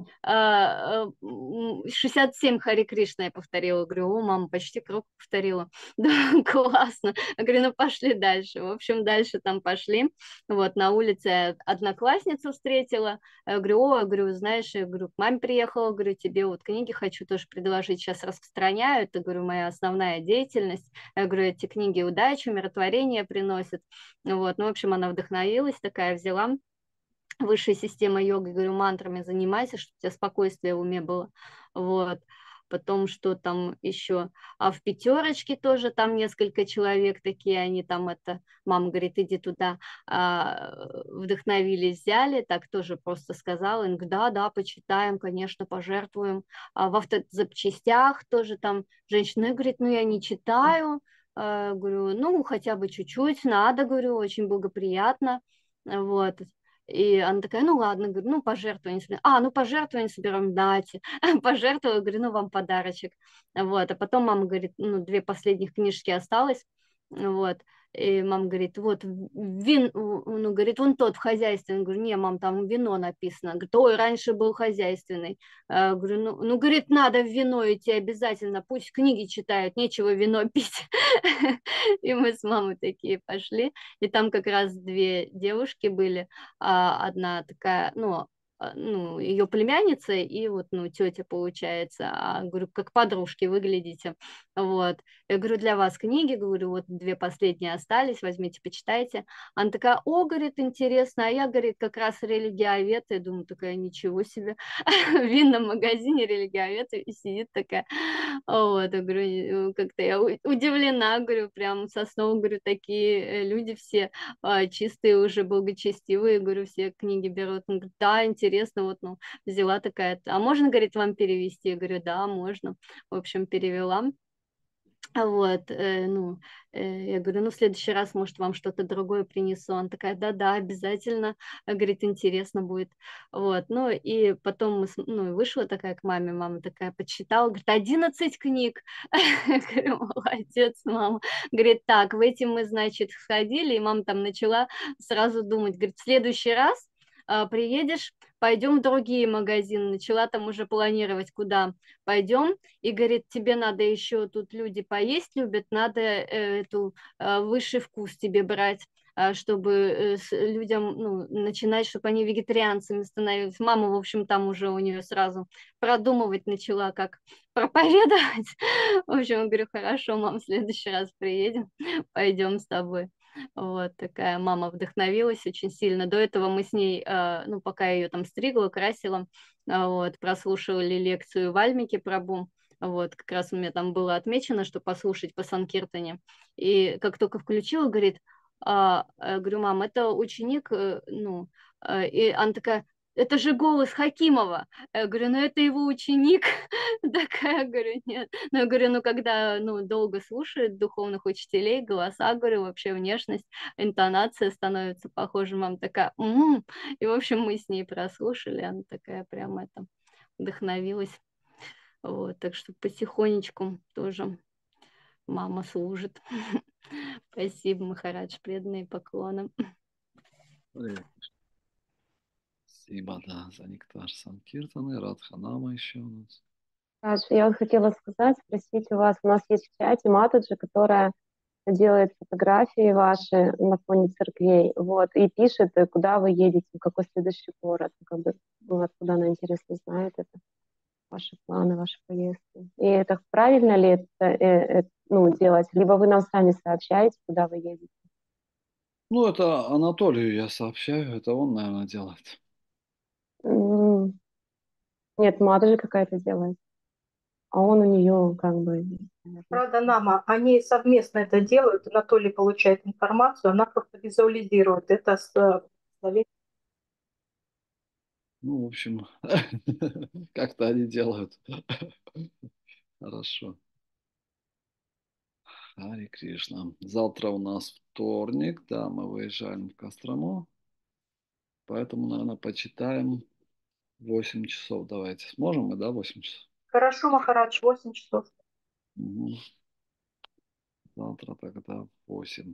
шестьдесят семь Хари Кришна я повторила. Говорю, о, мама, почти круг повторила. Да, классно. Я говорю, ну пошли дальше. В общем, дальше там пошли. Вот, на улице одноклассницу встретила. Я говорю, о, я говорю, знаешь, я говорю, к маме приехала, говорю, тебе вот книги хочу тоже предложить, сейчас распространяю. Это, говорю, моя основная деятельность. Я говорю, эти книги удачу, умиротворение приносят. Вот, ну, в общем, она вдохновилась, такая взяла. Высшая система йоги, говорю, мантрами занимайся, чтобы у тебя спокойствие в уме было, вот. Потом что там еще, а в пятерочке тоже там несколько человек такие, они там это, мама говорит, иди туда, а, вдохновились, взяли, так тоже просто сказала, он говорит, да, да, почитаем, конечно, пожертвуем, а в автозапчастях тоже там женщина говорит, ну я не читаю, а, говорю, ну хотя бы чуть-чуть, надо, говорю, очень благоприятно, вот. И она такая, ну ладно, говорю, ну пожертвование соберем. А, ну пожертвование соберем, дайте. Пожертвовала, говорю, ну вам подарочек. Вот, а потом мама говорит, ну две последних книжки осталось, вот. И мама говорит, вот, вин, ну, говорит, вон тот в хозяйственном. Говорю, не, мам, там вино написано. Говорит, ой, раньше был хозяйственный. А, говорю, ну, ну, говорит, надо в вино идти обязательно, пусть книги читают, нечего вино пить. И мы с мамой такие пошли. И там как раз две девушки были. Одна такая, ну, ну, ее племянница и вот, ну, тетя получается, а, говорю, как подружки выглядите, вот, я говорю, для вас книги, говорю, вот две последние остались, возьмите, почитайте, она такая, о, говорит, интересно, а я, говорит, как раз религиовед, я думаю, такая, ничего себе, в винном магазине религиовед и сидит такая, вот, я говорю, как-то я удивлена, говорю, прям со снова, говорю, такие люди все чистые уже, благочестивые, говорю, все книги берут, он говорит, да, интересно, интересно, вот, ну, взяла такая, а можно, говорит, вам перевести? Я говорю, да, можно. В общем, перевела. Вот, э, ну, э, я говорю, ну, в следующий раз, может, вам что-то другое принесу. Она такая, да-да, обязательно, говорит, интересно будет. Вот, ну, и потом, мы, ну, вышла такая к маме, мама такая подсчитала, говорит, одиннадцать книг. Я говорю, молодец, мама. Говорит, так, в эти мы, значит, сходили, и мама там начала сразу думать, говорит, в следующий раз приедешь, пойдем в другие магазины, начала там уже планировать, куда пойдем, и говорит, тебе надо еще, тут люди поесть любят, надо э, эту э, высший вкус тебе брать, э, чтобы э, с, людям, ну, начинать, чтобы они вегетарианцами становились. Мама, в общем, там уже у нее сразу продумывать начала, как проповедовать. В общем, я говорю, хорошо, мам, в следующий раз приедем, пойдем с тобой. Вот такая мама вдохновилась очень сильно. До этого мы с ней, ну, пока я ее там стригла, красила, вот, прослушивали лекцию Вальмики Прабху. Вот, как раз у меня там было отмечено, что послушать по Санкиртане. И как только включила, говорит, а, я говорю, мам, это ученик, э, ну, э, и она такая, это же голос Хакимова. Я говорю, ну это его ученик. Такая, говорю, нет. Ну, я говорю, ну когда ну, долго слушает духовных учителей, голоса, говорю, вообще внешность, интонация становится похожа. Мама такая, м-м". И, в общем, мы с ней прослушали, она такая прям это вдохновилась. Вот, так что потихонечку тоже мама служит. Спасибо, Махарадж, преданные поклоны. Спасибо, да, за нектар Санкиртаны. Радханама еще у нас. Раш, я вот хотела сказать, спросить у вас, у нас есть в чате Матаджи, которая делает фотографии ваши на фоне церквей, вот, и пишет, куда вы едете, в какой следующий город, как бы, ну, откуда она, интересно, знает это, ваши планы, ваши поездки. И это правильно ли это, э, э, ну, делать, либо вы нам сами сообщаете, куда вы едете? Ну, это Анатолию я сообщаю, это он, наверное, делает. М, Нет, Матаджи какая-то делает, а он у нее как бы... Правда, Нама, они совместно это делают. Анатолий получает информацию, она просто визуализирует это с словами. Ну, в общем, как-то они делают. Хорошо. Хари Кришна. Завтра у нас вторник, да, мы выезжаем в Кострому. Поэтому, наверное, почитаем восемь часов. Давайте. Сможем мы, да, восемь часов? Хорошо, Махарадж, восемь часов. Угу. Завтра тогда восемь.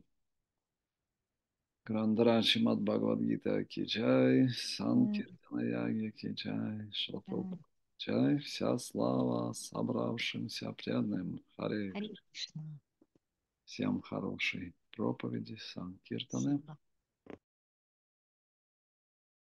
Грандрачи Мад Бхагавад-гита ки джай, Санкиртана Яги ки джай, Шилапрабхупада ки джай. Вся слава собравшимся преданным. Харе Кришна. Всем хорошей проповеди, Санкиртаны.